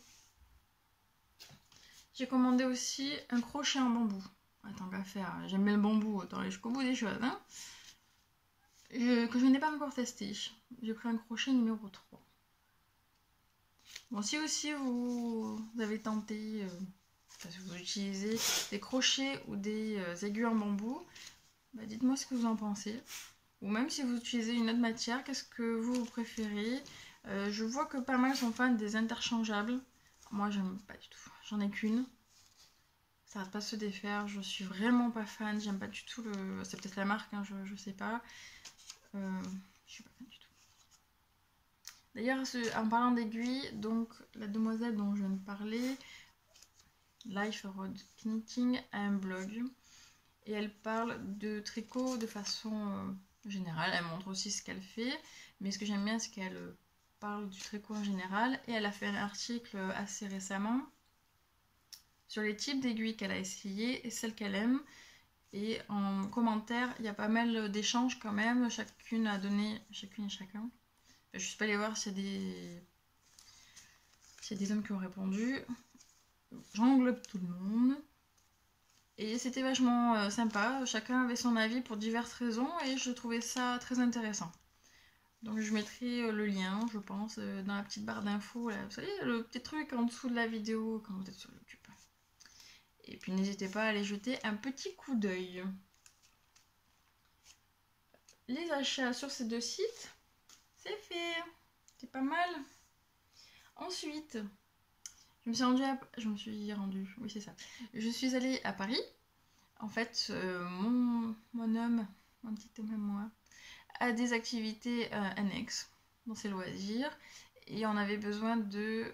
J'ai commandé aussi un crochet en bambou. Attends qu'à faire. J'aime bien le bambou, autant aller jusqu'au bout des choses. Hein, que je n'ai pas encore testé. J'ai pris un crochet numéro 3. Bon, si aussi vous avez tenté, si vous utilisez des crochets ou des aiguilles en bambou, bah dites-moi ce que vous en pensez. Ou même si vous utilisez une autre matière, qu'est-ce que vous préférez? Je vois que pas mal sont fans des interchangeables. Moi, j'aime pas du tout. J'en ai qu'une. Ça va pas se défaire. Je suis vraiment pas fan. J'aime pas du tout le... C'est peut-être la marque, hein, je sais pas. Je suis pas fan du tout. D'ailleurs, en parlant d'aiguilles, donc la demoiselle dont je viens de parler, Life Road Knitting, a un blog. Et elle parle de tricot de façon générale. Elle montre aussi ce qu'elle fait. Mais ce que j'aime bien, c'est qu'elle parle du tricot en général. Et elle a fait un article assez récemment sur les types d'aiguilles qu'elle a essayées et celles qu'elle aime. Et en commentaire, il y a pas mal d'échanges quand même. Chacune a donné, chacune et chacun. Je suis pas allée voir s'il y a des hommes qui ont répondu. J'englobe tout le monde. Et c'était vachement sympa, chacun avait son avis pour diverses raisons et je trouvais ça très intéressant. Donc je mettrai le lien, je pense, dans la petite barre d'infos, vous savez, le petit truc en dessous de la vidéo quand vous êtes sur YouTube. Et puis n'hésitez pas à aller jeter un petit coup d'œil. Les achats sur ces 2 sites, c'est fait. C'est pas mal. Ensuite, je me suis rendue, oui c'est ça. Je suis allée à Paris. En fait, mon homme, mon petit homme et moi, a des activités annexes dans ses loisirs. Et on avait besoin de...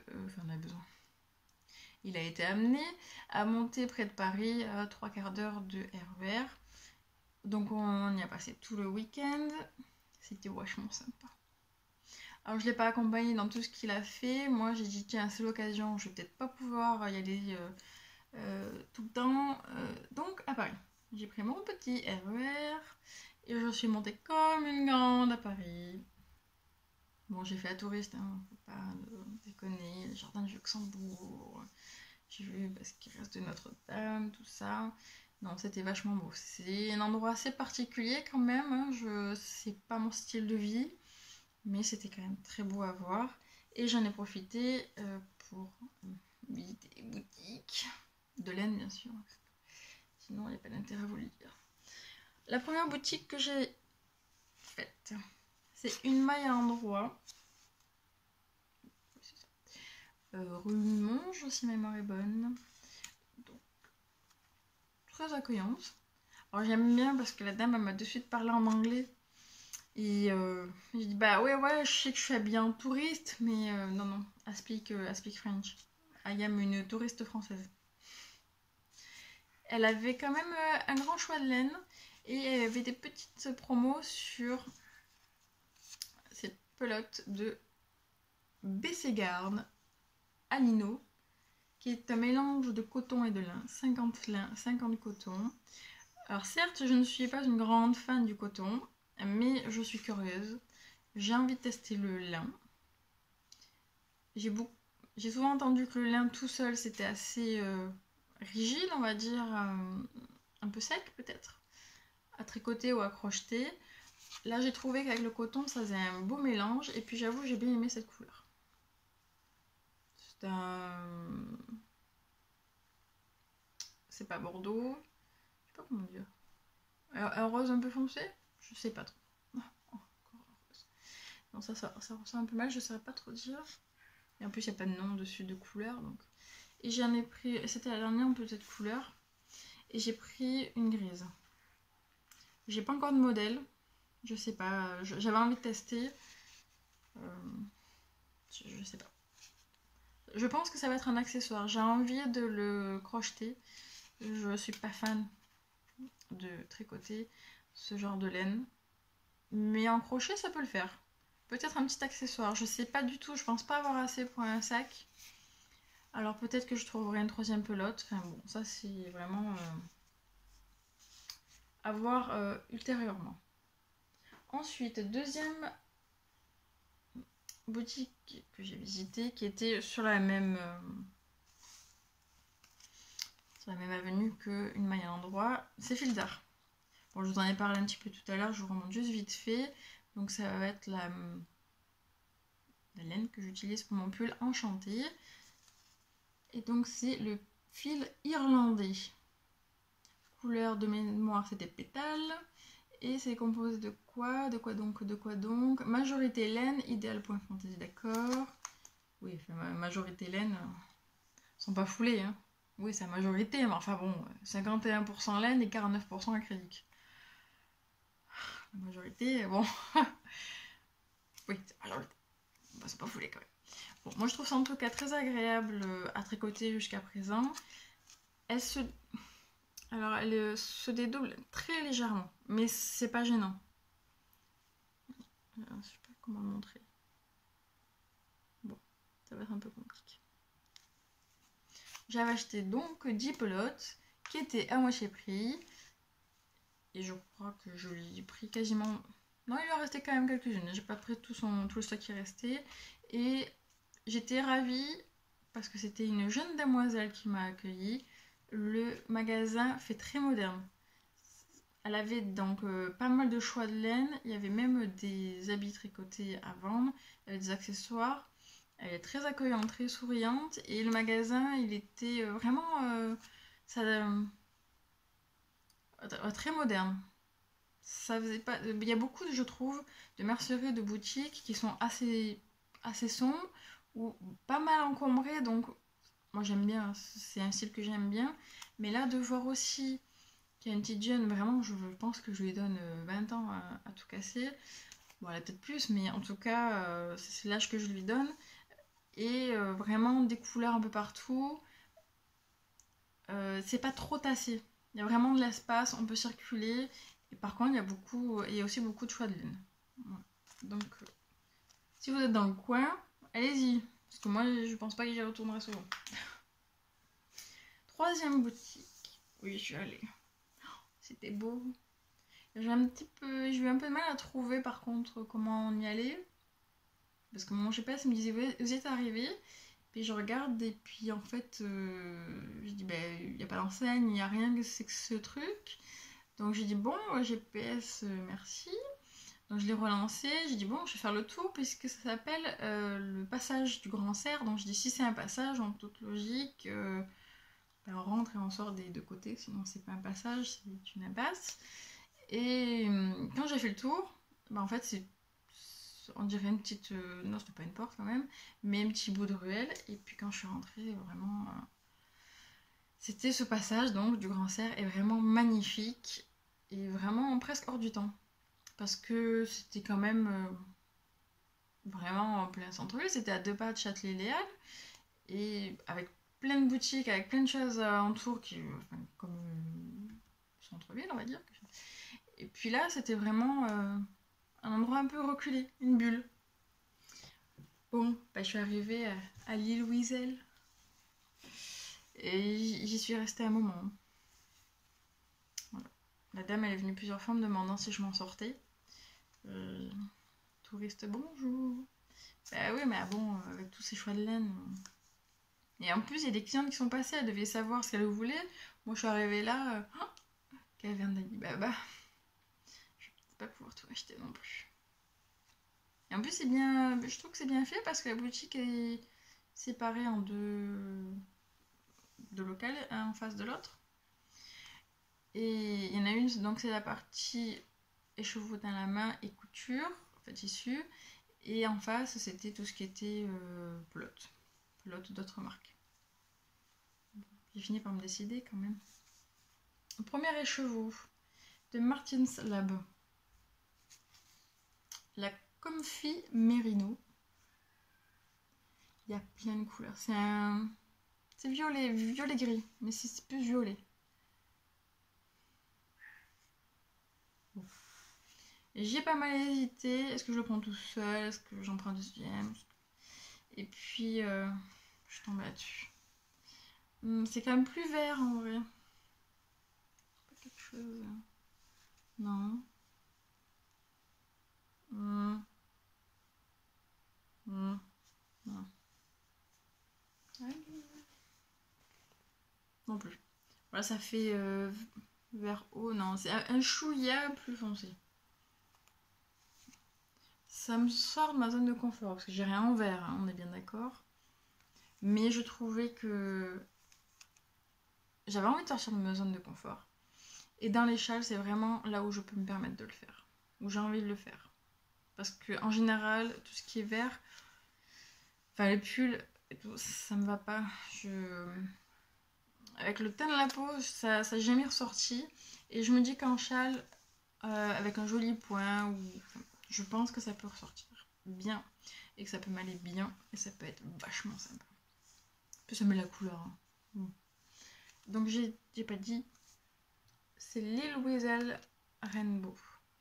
Il a été amené à monter près de Paris à 3/4 d'heure de RER. Donc on y a passé tout le week-end. C'était vachement sympa. Alors je ne l'ai pas accompagné dans tout ce qu'il a fait. Moi j'ai dit tiens c'est l'occasion, je vais peut-être pas pouvoir y aller tout le temps. Donc à Paris. J'ai pris mon petit RER et je suis montée comme une grande à Paris. Bon j'ai fait la touriste, hein, faut pas déconner, le jardin du Luxembourg. J'ai vu ce qu'il reste de Notre-Dame, tout ça. Non, c'était vachement beau. C'est un endroit assez particulier quand même. Hein. C'est pas mon style de vie, mais c'était quand même très beau à voir. Et j'en ai profité pour visiter les boutiques de laine, bien sûr. Sinon, il n'y a pas d'intérêt à vous le dire. La première boutique que j'ai faite, c'est une maille à endroit. Rue Monge, si ma mémoire est bonne. Donc, très accueillante. Alors j'aime bien parce que la dame elle m'a de suite parlé en anglais. Et j'ai dit bah ouais, je sais que je suis habillée en touriste, mais non, I speak French. I am une touriste française. Elle avait quand même un grand choix de laine et elle avait des petites promos sur ces pelotes de Bességarde à lino, qui est un mélange de coton et de lin, 50 lin, 50 coton. Alors certes, je ne suis pas une grande fan du coton, mais je suis curieuse. J'ai envie de tester le lin. J'ai souvent entendu que le lin tout seul, c'était assez rigide, on va dire, un peu sec peut-être, à tricoter ou à crocheter. Là, j'ai trouvé qu'avec le coton, ça faisait un beau mélange. Et puis j'avoue, j'ai bien aimé cette couleur. C'est pas bordeaux. Je sais pas comment dire. Un rose un peu foncé? Je sais pas trop. Encore rose. Non, ça ressemble un peu mal, je saurais pas trop dire. Et en plus, il n'y a pas de nom dessus de couleur. Donc. Et j'en ai pris. C'était la dernière un peu cette couleur. Et j'ai pris une grise. J'ai pas encore de modèle. Je sais pas. J'avais envie de tester. Je sais pas. Je pense que ça va être un accessoire. J'ai envie de le crocheter. Je suis pas fan de tricoter ce genre de laine. Mais en crochet, ça peut le faire. Peut-être un petit accessoire. Je sais pas du tout. Je pense pas avoir assez pour un sac. Alors peut-être que je trouverai une 3e pelote. Enfin bon, ça c'est vraiment à voir ultérieurement. Ensuite, deuxième boutique que j'ai visitée qui était sur la même avenue qu'une maille à l'endroit, c'est Fil d'Art. Bon, je vous en ai parlé un petit peu tout à l'heure, je vous remonte juste vite fait. Donc ça va être la laine que j'utilise pour mon pull enchanté. Et donc c'est le fil irlandais. Couleur de mémoire, c'était pétale. Et c'est composé de quoi? De quoi donc? Majorité laine, idéal point fantaisie, d'accord. Oui, enfin, majorité laine, sont pas foulés, hein. Oui, c'est la majorité, mais enfin bon, 51% laine et 49% acrylique. La majorité, bon. Oui, c'est la majorité. Bah, c'est pas foulé quand même. Bon, moi je trouve ça en tout cas très agréable à tricoter jusqu'à présent. Alors, elle se dédouble très légèrement, mais c'est pas gênant. Je sais pas comment le montrer. Bon, ça va être un peu compliqué. J'avais acheté donc 10 pelotes qui étaient à moitié prix. Et je crois que je l'ai pris quasiment... Non, il lui en restait quand même quelques-unes. J'ai pas pris tout le stock qui restait. Et j'étais ravie parce que c'était une jeune demoiselle qui m'a accueillie. Le magasin fait très moderne. Elle avait donc pas mal de choix de laine. Il y avait même des habits tricotés à vendre. Il y avait des accessoires. Elle est très accueillante, très souriante. Et le magasin, il était vraiment Ça, très moderne. Ça faisait pas. Il y a beaucoup, je trouve, de merceries, de boutiques qui sont assez sombres ou pas mal encombrées. Donc, moi j'aime bien, c'est un style que j'aime bien. Mais là, de voir aussi qu'il y a une petite jeune, vraiment, je pense que je lui donne 20 ans à tout casser. Bon, elle a peut-être plus, mais en tout cas, c'est l'âge que je lui donne. Et vraiment des couleurs un peu partout. C'est pas trop tassé. Il y a vraiment de l'espace, on peut circuler. Et par contre, il y a aussi beaucoup de choix de laine. Voilà. Donc, si vous êtes dans le coin, allez-y. Parce que moi, je pense pas que j'y retournerai souvent. Troisième boutique. Oui, je suis allée. C'était beau. J'ai eu un peu de mal à trouver par contre comment on y allait. Parce que mon GPS me disait vous êtes arrivé. Puis je regarde et puis en fait je dis ben il n'y a pas d'enseigne, il n'y a rien que c'est que ce truc. Donc j'ai dit bon GPS merci. Donc je l'ai relancé, j'ai dit bon je vais faire le tour puisque ça s'appelle le passage du Grand Cerf. Donc je dis si c'est un passage en toute logique ben, on rentre et on sort des deux côtés, sinon c'est pas un passage, c'est une impasse. Et quand j'ai fait le tour, ben en fait c'est on dirait une petite. Non, c'était pas une porte quand même, mais un petit bout de ruelle. Et puis quand je suis rentrée, vraiment. C'était ce passage donc du Grand Cerf est vraiment magnifique et vraiment presque hors du temps. Parce que c'était quand même vraiment en plein centre-ville, c'était à 2 pas de Châtelet-Léal et avec plein de boutiques, avec plein de choses autour qui. Enfin, comme centre-ville, on va dire. Et puis là, c'était vraiment un endroit un peu reculé, une bulle. Bon, bah, je suis arrivée à l'île Wiesel et j'y suis restée un moment. Voilà. La dame, elle est venue plusieurs fois me demandant si je m'en sortais. Touriste, bonjour. Bah oui, mais bon, avec tous ces choix de laine. Et en plus, il y a des clientes qui sont passées, elles devaient savoir ce qu'elles voulaient. Moi, je suis arrivée là, qu'elle vient d'Alibaba. Je vais peut-être pas pouvoir tout acheter non plus. Et en plus, c'est bien, je trouve que c'est bien fait parce que la boutique est séparée en deux locales, un en face de l'autre. Et il y en a une, donc c'est la partie écheveauté à la main et couture, enfin tissu. Et en face, c'était tout ce qui était pelote d'autres marques. J'ai fini par me décider quand même. Le premier écheveau de Martin's Lab. La Comfy Merino. Il y a plein de couleurs. C'est violet gris, mais c'est plus violet. J'y ai pas mal hésité. Est-ce que je le prends tout seul? Est-ce que j'en prends un deuxième? Et puis, je suis tombée là-dessus. C'est quand même plus vert en vrai. Pas quelque chose. Non. Non. Non plus. Voilà, ça fait vert haut. Non, c'est un chouïa plus foncé. Ça me sort de ma zone de confort parce que j'ai rien en vert, hein, on est bien d'accord. Mais je trouvais que j'avais envie de sortir de ma zone de confort. Et dans les châles, c'est vraiment là où je peux me permettre de le faire. Où j'ai envie de le faire. Parce que en général, tout ce qui est vert, enfin les pulls et tout, ça me va pas. Avec le teint de la peau, ça n'a jamais ressorti. Et je me dis qu'en châle, avec un joli point, je pense que ça peut ressortir bien. Et que ça peut m'aller bien. Et ça peut être vachement sympa. Puis ça met la couleur. Hein. Donc j'ai pas dit. C'est l'île Wiesel Rainbow.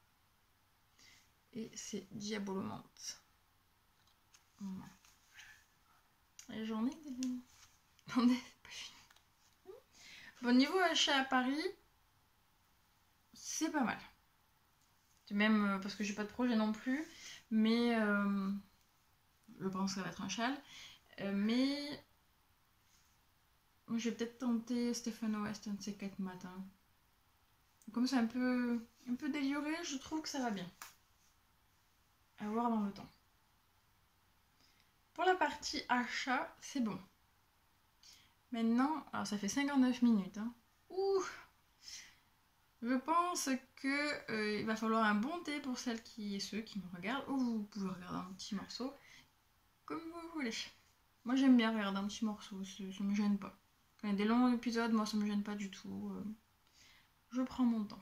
Et c'est Diabolomante. Voilà. Et j'en ai des... J'en ai pas fini. Bon, niveau achat à Paris, c'est pas mal. Même parce que j'ai pas de projet non plus. Mais je pense que ça va être un châle. Mais je vais peut-être tenter Stephen West un de ces 4 matins. Comme c'est un peu déluré, je trouve que ça va bien. À voir dans le temps. Pour la partie achat, c'est bon. Maintenant, alors ça fait 59 minutes. Hein. Ouh. Je pense que il va falloir un bon thé pour celles et ceux qui me regardent. Ou vous pouvez regarder un petit morceau, comme vous voulez. Moi j'aime bien regarder un petit morceau, ça me gêne pas. Quand il y a des longs épisodes, moi ça me gêne pas du tout. Je prends mon temps.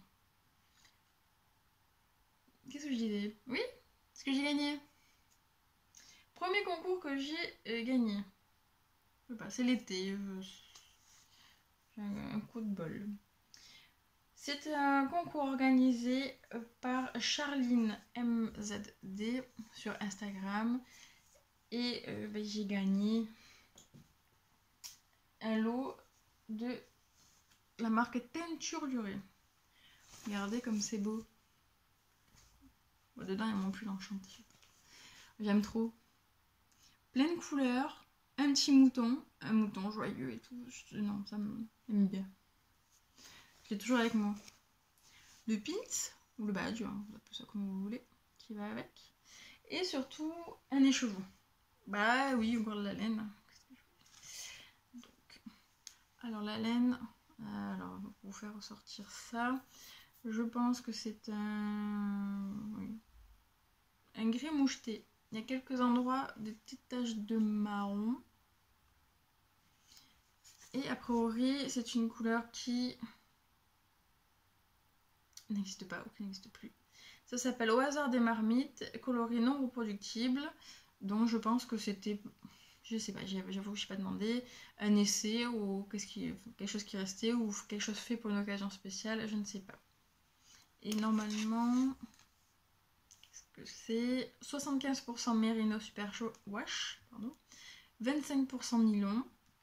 Qu'est-ce que je disais? Oui? Est-ce que j'ai gagné? Premier concours que j'ai gagné. Je sais pas, c'est l'été. J'ai un coup de bol. C'était un concours organisé par Charline MZD sur Instagram. Et j'ai gagné un lot de la marque Teinture Durée. Regardez comme c'est beau. Bon, dedans, il y a mon pull enchanté. J'aime trop. Plein de couleurs. Un petit mouton. Un mouton joyeux et tout. Non, ça m'aime bien. Je l'ai toujours avec moi. Le pins, ou le badge, hein, vous appelez ça comme vous voulez, qui va avec. Et surtout, un écheveau. Bah oui, encore de la laine. Donc, alors la laine, alors pour vous faire ressortir ça, je pense que c'est un gris moucheté. Il y a quelques endroits, des petites taches de marron. Et a priori, c'est une couleur qui n'existe pas ou qui n'existe plus. Ça s'appelle Au hasard des marmites, coloris non reproductible. Donc je pense que c'était, je sais pas, j'avoue que je n'ai pas demandé, un essai ou quelque chose qui restait ou quelque chose fait pour une occasion spéciale, je ne sais pas. Et normalement, qu'est-ce que c'est? 75% Merino Super Show Wash, pardon, 25% nylon.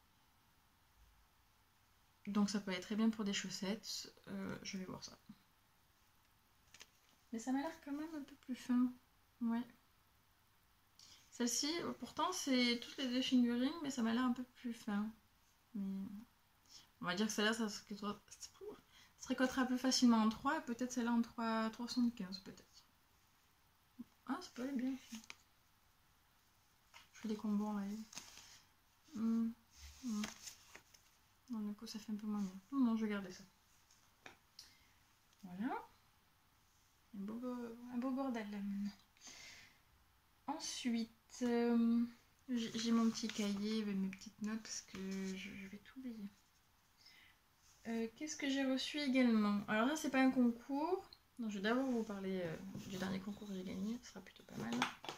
Donc ça peut aller très bien pour des chaussettes. Je vais voir ça. Mais ça m'a l'air quand même un peu plus fin. Ouais. Celle-ci, pourtant, c'est toutes les deux figurines, mais ça m'a l'air un peu plus fin. Mais on va dire que celle-là, ça se tricotera plus facilement en 3, et peut-être celle-là en 3,75 peut-être. Ah, ça peut aller bien. Je fais des combos en live. Non, du coup, ça fait un peu moins bien. Non, je vais garder ça. Voilà. Un beau bordel là maintenant. Ensuite, j'ai mon petit cahier avec mes petites notes parce que je vais tout oublier. Qu'est-ce que j'ai reçu également? Alors là, c'est pas un concours. Non, je vais d'abord vous parler du dernier concours que j'ai gagné. Ce sera plutôt pas mal.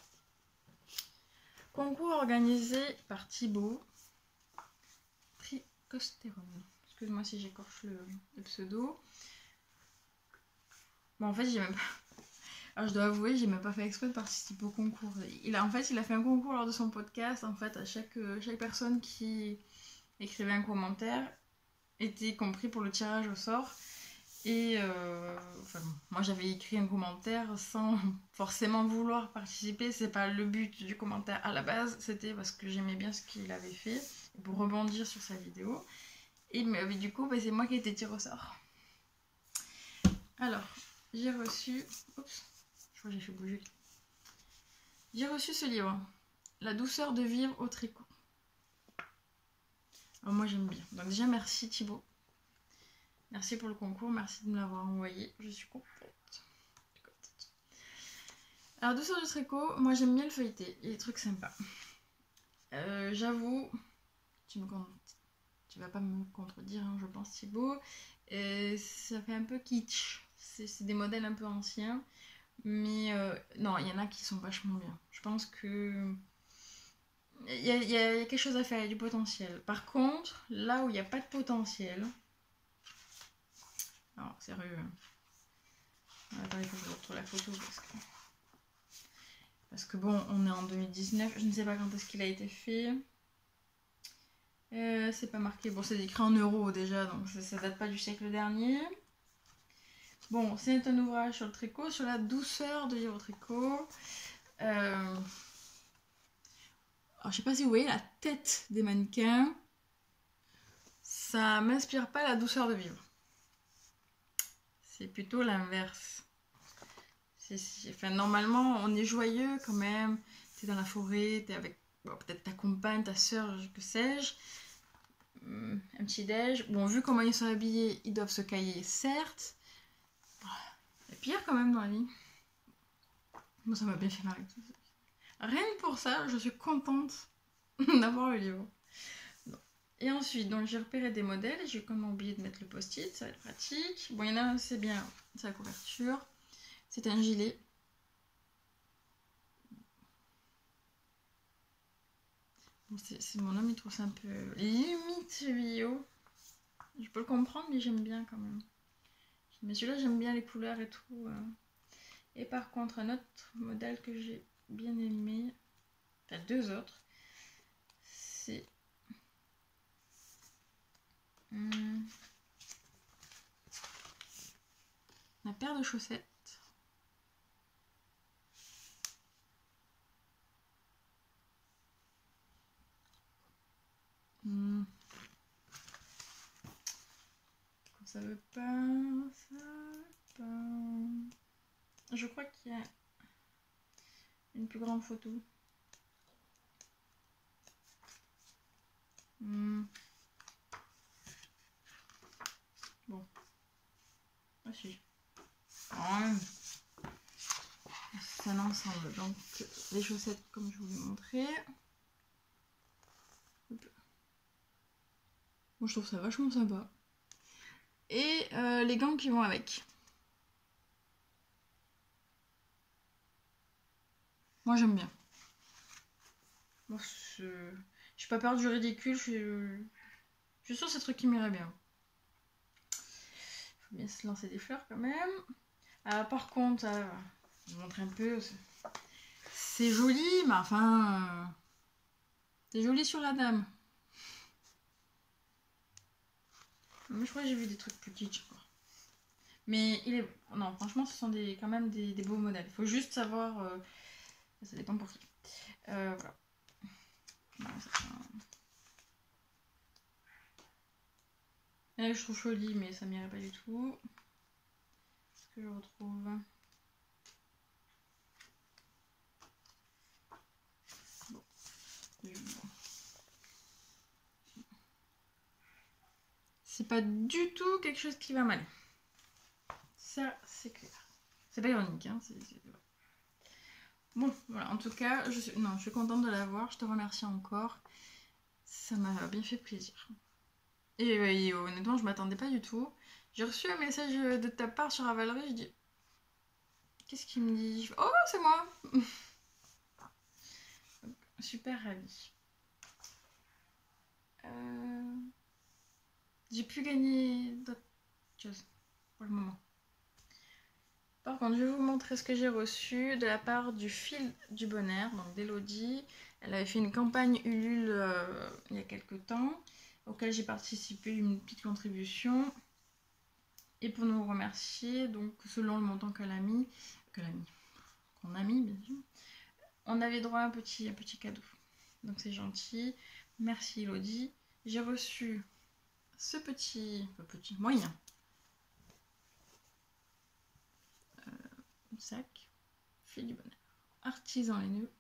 Concours organisé par Thibaut. Tricostérone. Excuse-moi si j'écorche le pseudo. Bon, en fait, j'ai même pas... Alors, je dois avouer, j'ai même pas fait exprès de participer au concours. Il a fait un concours lors de son podcast. En fait, à chaque personne qui écrivait un commentaire était compris pour le tirage au sort. Et moi, j'avais écrit un commentaire sans forcément vouloir participer. C'est pas le but du commentaire à la base. C'était parce que j'aimais bien ce qu'il avait fait pour rebondir sur sa vidéo. Et du coup, c'est moi qui ai été tiré au sort. Alors, j'ai reçu... Oups. Je crois que j'ai fait bouger. J'ai reçu ce livre, La douceur de vivre au tricot. Alors moi j'aime bien. Donc déjà merci Thibaut. Merci pour le concours, merci de me l'avoir envoyé. Je suis contente. Alors douceur du tricot, moi j'aime bien le feuilleter. Il y a des trucs sympas. J'avoue, tu vas pas me contredire, hein, je pense Thibaut. Ça fait un peu kitsch. C'est des modèles un peu anciens. Mais non, il y en a qui sont vachement bien. Je pense que il y a quelque chose à faire, il y a du potentiel. Par contre, là où il n'y a pas de potentiel... Alors, sérieux. Attends, il faut que je retrouve la photo parce que bon, on est en 2019. Je ne sais pas quand est-ce qu'il a été fait. C'est pas marqué. Bon, c'est écrit en euros déjà, donc ça date pas du siècle dernier. Bon, c'est un ouvrage sur le tricot, sur la douceur de vivre au tricot. Alors, je sais pas si vous voyez la tête des mannequins. Ça m'inspire pas la douceur de vivre. C'est plutôt l'inverse. Normalement, on est joyeux quand même. T'es dans la forêt, t'es avec peut-être ta compagne, ta soeur, que sais-je. un petit déj. Bon, vu comment ils sont habillés, ils doivent se cailler, certes. Il y a pire quand même dans la vie. Bon, ça m'a bien fait marrer. Rien que pour ça, je suis contente d'avoir le livre. Non. Et ensuite, donc j'ai repéré des modèles. J'ai quand même oublié de mettre le post-it, ça va être pratique. Bon, il y en a un, c'est bien, c'est la couverture. C'est un gilet. Bon, c'est mon homme, il trouve ça un peu limite vidéo. Je peux le comprendre, mais j'aime bien quand même. Mais celui-là, j'aime bien les couleurs et tout. Et par contre, un autre modèle que j'ai bien aimé, enfin deux autres, c'est ma paire de chaussettes. Ça veut pas, ça veut pas. Je crois qu'il y a une plus grande photo. Bon. Ah si. C'est un ensemble. Donc les chaussettes comme je vous l'ai montré. Moi je trouve ça vachement sympa. Et les gants qui vont avec. Moi j'aime bien. Moi, j'ai pas peur du ridicule, je suis sûre que c'est un truc qui m'irait bien. Faut bien se lancer des fleurs quand même. Par contre, je vous montre un peu. C'est joli, mais enfin... c'est joli sur la dame. Mais je crois que j'ai vu des trucs plus kitsch. Mais il est... non, franchement, ce sont quand même des beaux modèles. Il faut juste savoir... ça dépend pour qui. Voilà. Non, là, je trouve joli, mais ça m'irait pas du tout. Est-ce que je retrouve... bon. C'est pas du tout quelque chose qui va mal. Ça, c'est clair. C'est pas ironique, hein. Bon, voilà, en tout cas, je suis contente de l'avoir. Je te remercie encore. Ça m'a bien fait plaisir. Et honnêtement, je m'attendais pas du tout. J'ai reçu un message de ta part sur Ravelry. Je dis, qu'est-ce qu'il me dit? Oh, c'est moi. Super ravie. J'ai pu gagner d'autres choses pour le moment. Par contre, je vais vous montrer ce que j'ai reçu de la part du Fil du Bonheur, donc d'Elodie. Elle avait fait une campagne Ulule il y a quelques temps, auquel j'ai participé, une petite contribution. Et pour nous remercier, donc selon le montant qu'on a mis, bien sûr, on avait droit à un petit cadeau. Donc c'est gentil. Merci Elodie. J'ai reçu ce petit moyen sac, Fil du Bonheur, artisan les nœuds.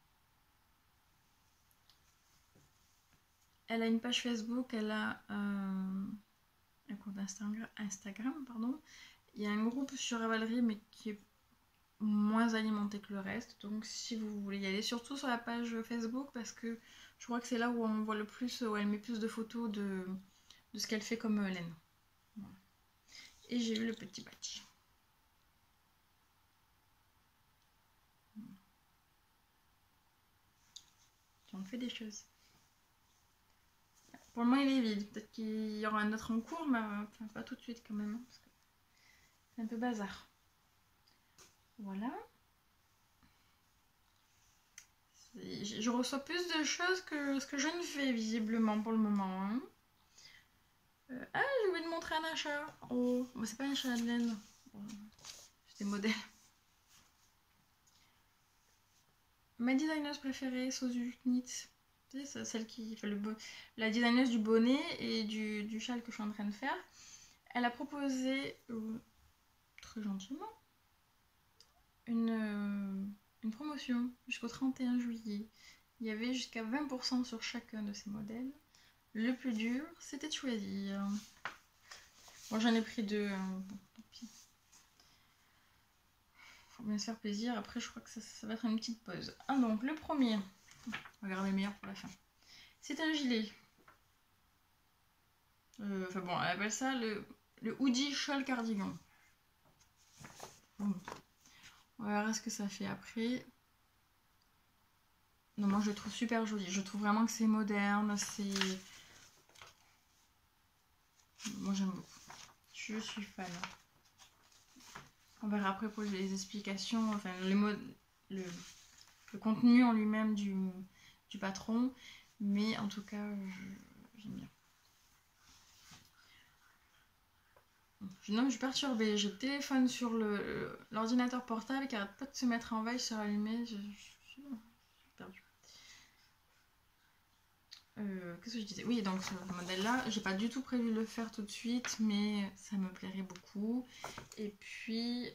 Elle a une page Facebook, elle a un compte Instagram, pardon. Il y a un groupe sur Ravelry, mais qui est moins alimenté que le reste. Donc si vous voulez y aller, surtout sur la page Facebook, parce que je crois que c'est là où on voit le plus, où elle met plus de photos de ce qu'elle fait comme laine. Voilà. Et j'ai eu le petit badge. On fait des choses. Pour le moment, il est vide. Peut-être qu'il y aura un autre en cours, mais enfin, pas tout de suite quand même. Hein, parce que c'est un peu bazar. Voilà. Je reçois plus de choses que ce que je ne fais visiblement pour le moment. Hein. J'ai oublié de montrer un achat. Oh, c'est pas un achat de laine. C'est des modèles. Ma designeuse préférée, Sozu Knit. C'est celle qui fait la designeuse du bonnet et du châle que je suis en train de faire. Elle a proposé, très gentiment, une promotion jusqu'au 31 juillet. Il y avait jusqu'à 20% sur chacun de ces modèles. Le plus dur, c'était de choisir. Bon, j'en ai pris deux. Bon, tant pis. Faut bien se faire plaisir. Après, je crois que ça va être une petite pause. Ah, donc, le premier. Regardez le meilleur pour la fin. C'est un gilet. Enfin bon, elle appelle ça le hoodie shawl cardigan. Bon. On verra ce que ça fait après. Non, moi je le trouve super joli. Je trouve vraiment que c'est moderne. Moi j'aime beaucoup. Je suis fan. On verra après pour les explications, enfin le contenu en lui-même du patron. Mais en tout cas, j'aime bien. Non, je suis perturbée. J'ai le téléphone sur l'ordinateur portable qui arrête pas de se mettre en veille, se rallumer. Je suis perdue. Qu'est-ce que je disais? Oui, donc ce modèle-là, j'ai pas du tout prévu de le faire tout de suite, mais ça me plairait beaucoup. Et puis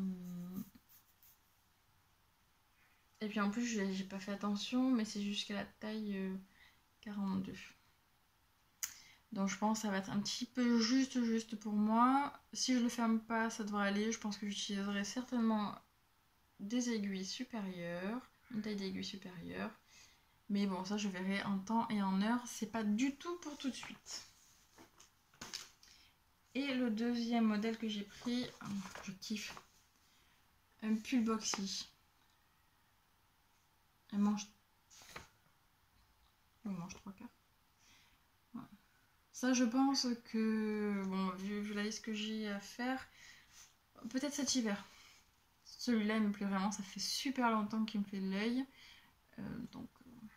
en plus, j'ai pas fait attention, mais c'est jusqu'à la taille 42. Donc je pense que ça va être un petit peu juste pour moi. Si je le ferme pas, ça devrait aller. Je pense que j'utiliserai certainement des aiguilles supérieures, une taille d'aiguille supérieure. Mais bon, ça je verrai en temps et en heure. C'est pas du tout pour tout de suite. Et le deuxième modèle que j'ai pris, je kiffe. Un pull boxy. Elle mange 3/4. Voilà. Ça, je pense que, bon, vu la liste que j'ai à faire, peut-être cet hiver. Celui-là, il me plaît vraiment. Ça fait super longtemps qu'il me fait de l'œil. Donc,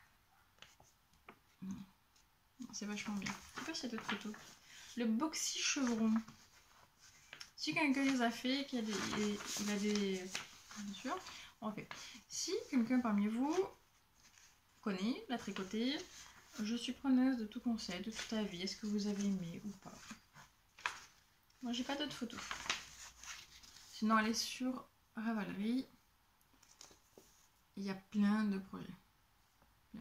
c'est vachement bien. Je sais pas s'il y a d'autres photos. Le boxy chevron. Si quelqu'un les a fait, il a des... Bien sûr. Ok. Si quelqu'un parmi vous connaît la tricotée, je suis preneuse de tout conseil, de tout avis. Est-ce que vous avez aimé ou pas? Moi, j'ai pas d'autres photos. Sinon, allez sur Ravelry. Il y a plein de projets. Plein.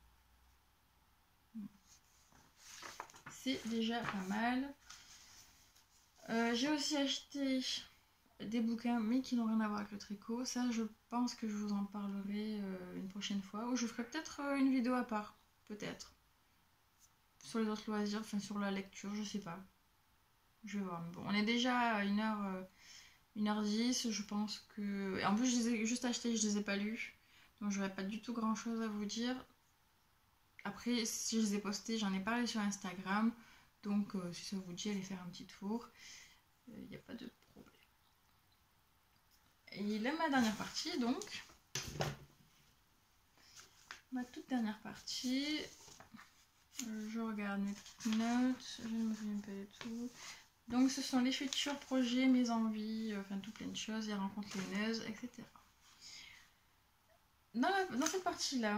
C'est déjà pas mal. J'ai aussi acheté des bouquins, mais qui n'ont rien à voir avec le tricot. Ça, je pense que je vous en parlerai une prochaine fois. Ou je ferai peut-être une vidéo à part. Peut-être. Sur les autres loisirs, enfin sur la lecture, je sais pas. Je vais voir. Mais bon, on est déjà à 1h10. Je pense que... Et en plus, je les ai juste achetés, je les ai pas lus. Donc, j'aurais pas du tout grand-chose à vous dire. Après, si je les ai postés, j'en ai parlé sur Instagram. Donc, si ça vous dit, allez faire un petit tour. Il n'y a pas de problème. Et là, ma dernière partie, donc. Ma toute dernière partie. Je regarde mes petites notes. Je ne me souviens pas du tout. Donc, ce sont les futurs projets, mes envies, enfin, tout plein de choses, les rencontres laineuses, etc. Dans cette partie-là,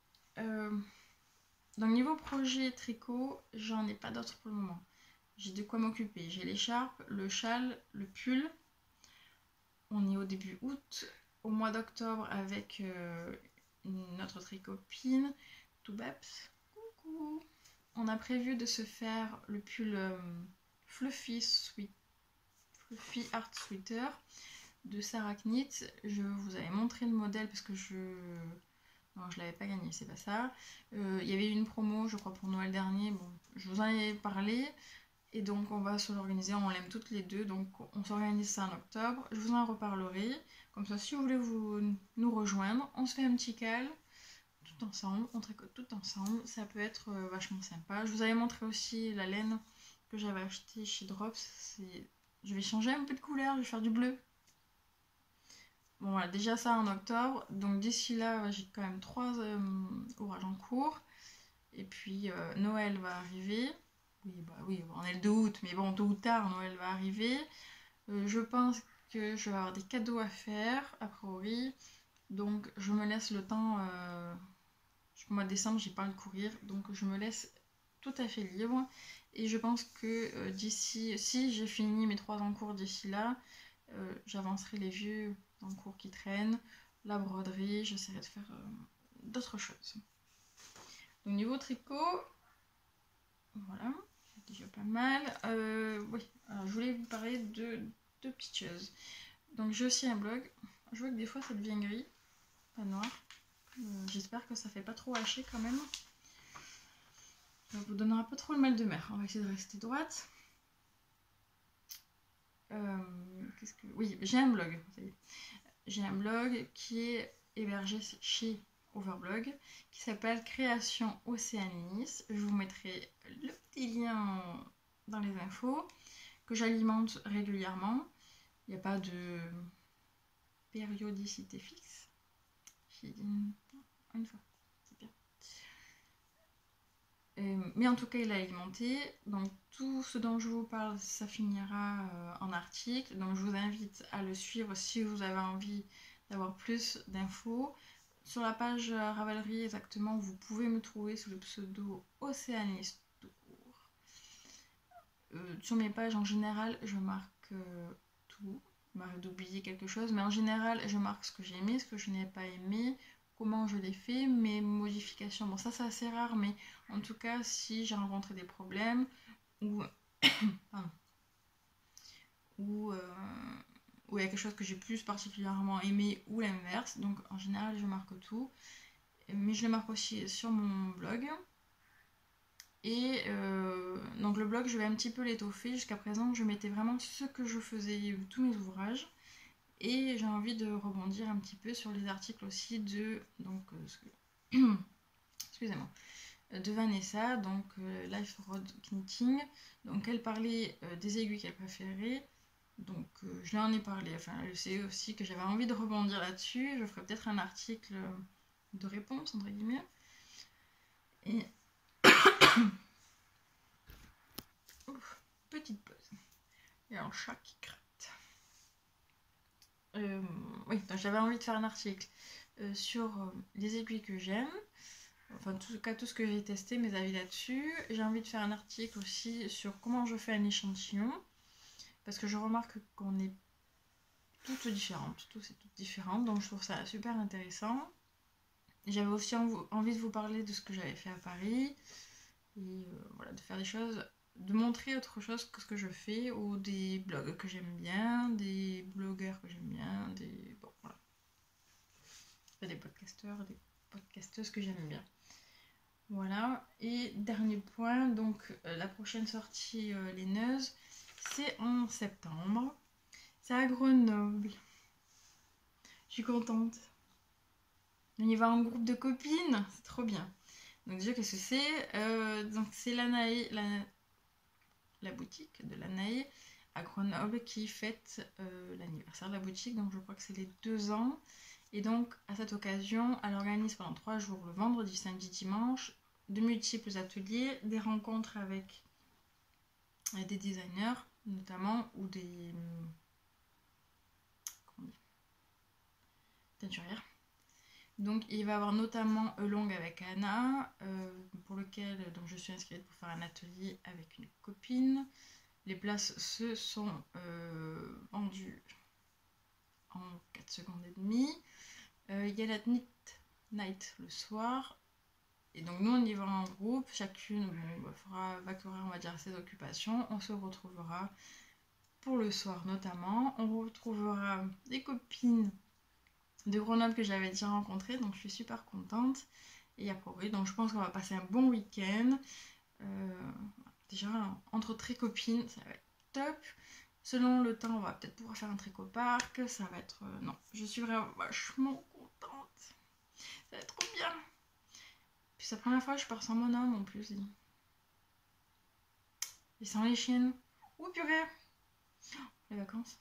donc niveau projet tricot, j'en ai pas d'autres pour le moment. J'ai de quoi m'occuper. J'ai l'écharpe, le châle, le pull. On est au début août. Au mois d'octobre avec notre tricopine, Toubaps. Coucou. On a prévu de se faire le pull Fluffy Art Sweater de Sarah Knit. Je vous avais montré le modèle parce que non, je l'avais pas gagné, c'est pas ça. Il y avait eu une promo, je crois, pour Noël dernier. Bon, je vous en ai parlé. Et donc, on va se l'organiser. On l'aime toutes les deux. Donc, on s'organise ça en octobre. Je vous en reparlerai. Comme ça, si vous voulez nous rejoindre, on se fait un petit cal tout ensemble. On tricote tout ensemble. Ça peut être vachement sympa. Je vous avais montré aussi la laine que j'avais achetée chez Drops. Je vais changer un peu de couleur. Je vais faire du bleu. Bon voilà, déjà ça en octobre, donc d'ici là j'ai quand même 3 ouvrages en cours, et puis Noël va arriver, oui, on est le 2 août, mais bon, tôt ou tard Noël va arriver, je pense que je vais avoir des cadeaux à faire, a priori, donc je me laisse le temps, jusqu'au mois de décembre j'ai pas à le courir, donc je me laisse tout à fait libre, et je pense que d'ici, si j'ai fini mes 3 en cours d'ici là, j'avancerai les vieux en cours qui traînent, la broderie, j'essaierai de faire d'autres choses. Donc niveau tricot, Voilà, c'est déjà pas mal. Oui, alors je voulais vous parler de deux petites choses. Donc j'ai aussi un blog. Je vois que des fois ça devient gris, pas noir. J'espère que ça fait pas trop haché quand même. Ça vous donnera pas trop le mal de mer. On va essayer de rester droite. Oui, j'ai un blog. J'ai un blog qui est hébergé chez Overblog qui s'appelle Création Océanis. Je vous mettrai le petit lien dans les infos que j'alimente régulièrement. Il n'y a pas de périodicité fixe. J'ai dit une fois, c'est bien. Mais en tout cas, il est alimenté. Donc tout ce dont je vous parle, ça finira en article. Donc je vous invite à le suivre si vous avez envie d'avoir plus d'infos. Sur la page Ravelry exactement, vous pouvez me trouver sous le pseudo Océaniste tout court. Sur mes pages en général, je marque tout. Il m'arrive d'oublier quelque chose, mais en général, je marque ce que j'ai aimé, ce que je n'ai pas aimé, comment je l'ai fait, mes modifications. Bon, ça c'est assez rare, mais en tout cas, si j'ai rencontré des problèmes ou ou il y a quelque chose que j'ai plus particulièrement aimé ou l'inverse, donc en général, je marque tout. Mais je le marque aussi sur mon blog. Et donc le blog, je vais un petit peu l'étoffer. Jusqu'à présent, je mettais vraiment ce que je faisais, tous mes ouvrages. Et j'ai envie de rebondir un petit peu sur les articles aussi de excusez-moi, de Vanessa, donc Life Road Knitting. Donc elle parlait des aiguilles qu'elle préférait. Donc je lui en ai parlé. Enfin, elle sait aussi que j'avais envie de rebondir là-dessus. Je ferai peut-être un article de réponse entre guillemets. Et ouf, petite pause. Il y a un chat qui gratte. Oui, donc j'avais envie de faire un article sur les aiguilles que j'aime. Enfin, en tout cas, tout ce que j'ai testé, mes avis là-dessus. J'ai envie de faire un article aussi sur comment je fais un échantillon. Parce que je remarque qu'on est toutes différentes. Tous et toutes différentes. Donc je trouve ça super intéressant. J'avais aussi envie de vous parler de ce que j'avais fait à Paris. Et voilà, de faire des choses, de montrer autre chose que ce que je fais, ou des blogs que j'aime bien, des blogueurs que j'aime bien, bon, voilà. Des podcasteurs, des podcasteuses que j'aime bien. Voilà, et dernier point, donc la prochaine sortie laineuse, c'est en septembre. C'est à Grenoble. Je suis contente. On y va en groupe de copines, c'est trop bien. Donc déjà, qu'est-ce que c'est donc c'est la boutique de l'Anaï à Grenoble qui fête l'anniversaire de la boutique, donc je crois que c'est les 2 ans. Et donc à cette occasion, elle organise pendant 3 jours, le vendredi, samedi, dimanche, de multiples ateliers, des rencontres avec des designers notamment, ou des teinturières. Donc il va y avoir notamment Long avec Anna, pour lequel donc, je suis inscrite pour faire un atelier avec une copine. Les places se sont vendues en 4 secondes et demie. Il y a la Knit Night le soir. Et donc nous on y va en groupe, chacune vaquera on va dire ses occupations. On se retrouvera pour le soir notamment. On retrouvera des copines de Grenoble que j'avais déjà rencontrées, donc je suis super contente. Et après, donc je pense qu'on va passer un bon week-end. Déjà entre très copines, ça va être top. Selon le temps, on va peut-être pouvoir faire un tricot-parc. Ça va être... non, je suis vraiment vachement contente. Ça va être trop bien. Puis c'est la première fois que je pars sans mon homme en plus. Et sans les chiennes. Ouh purée. Les vacances.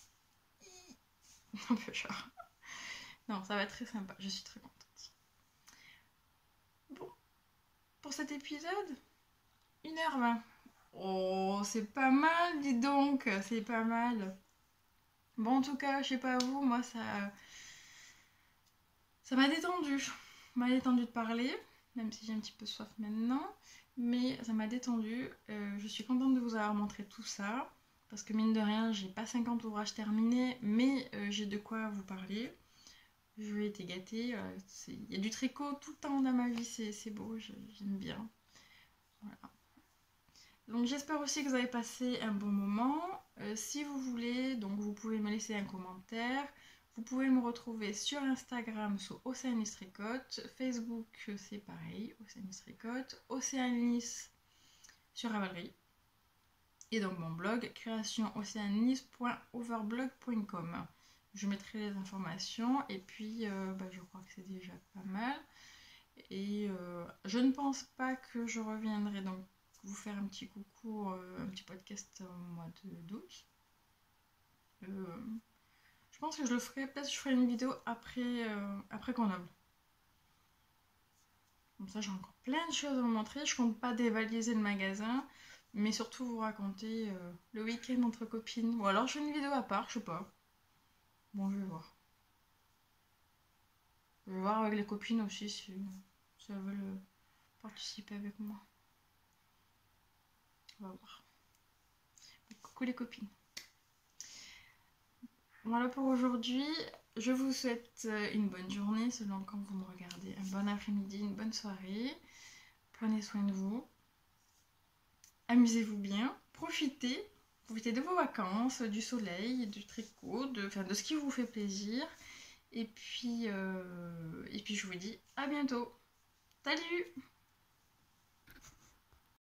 Un peu genre. Non, ça va être très sympa. Je suis très contente. Bon. Pour cet épisode, 1h20. Oh, c'est pas mal, dis donc. C'est pas mal. Bon, en tout cas, je sais pas vous, moi, ça m'a détendu. Ça m'a détendu de parler, même si j'ai un petit peu soif maintenant. Mais ça m'a détendu. Je suis contente de vous avoir montré tout ça. Parce que mine de rien, j'ai pas 50 ouvrages terminés, mais j'ai de quoi vous parler. Je vais été gâtée. Il y a du tricot tout le temps dans ma vie, c'est beau, j'aime bien. Voilà. Donc j'espère aussi que vous avez passé un bon moment. Si vous voulez, donc vous pouvez me laisser un commentaire. Vous pouvez me retrouver sur Instagram sous Océanis Tricote, Facebook c'est pareil, Océanis Tricote, Océanis sur Ravelry. Et donc mon blog créationocéanis.overblog.com. Je mettrai les informations et puis je crois que c'est déjà pas mal. Et je ne pense pas que je reviendrai donc vous faire un petit coucou, un petit podcast au mois d'août. Je pense que je le ferai, peut-être je ferai une vidéo après Grenoble. Comme ça j'ai encore plein de choses à vous montrer. Je compte pas dévaliser le magasin, mais surtout vous raconter le week-end entre copines. Ou alors je fais une vidéo à part, je sais pas. Bon, je vais voir. Je vais voir avec les copines aussi si elles veulent participer avec moi. On va voir. Coucou les copines. Voilà pour aujourd'hui. Je vous souhaite une bonne journée selon quand vous me regardez. Un bon après-midi, une bonne soirée. Prenez soin de vous. Amusez-vous bien. Profitez de vos vacances, du soleil, du tricot, de ce qui vous fait plaisir. Et puis je vous dis à bientôt. Salut!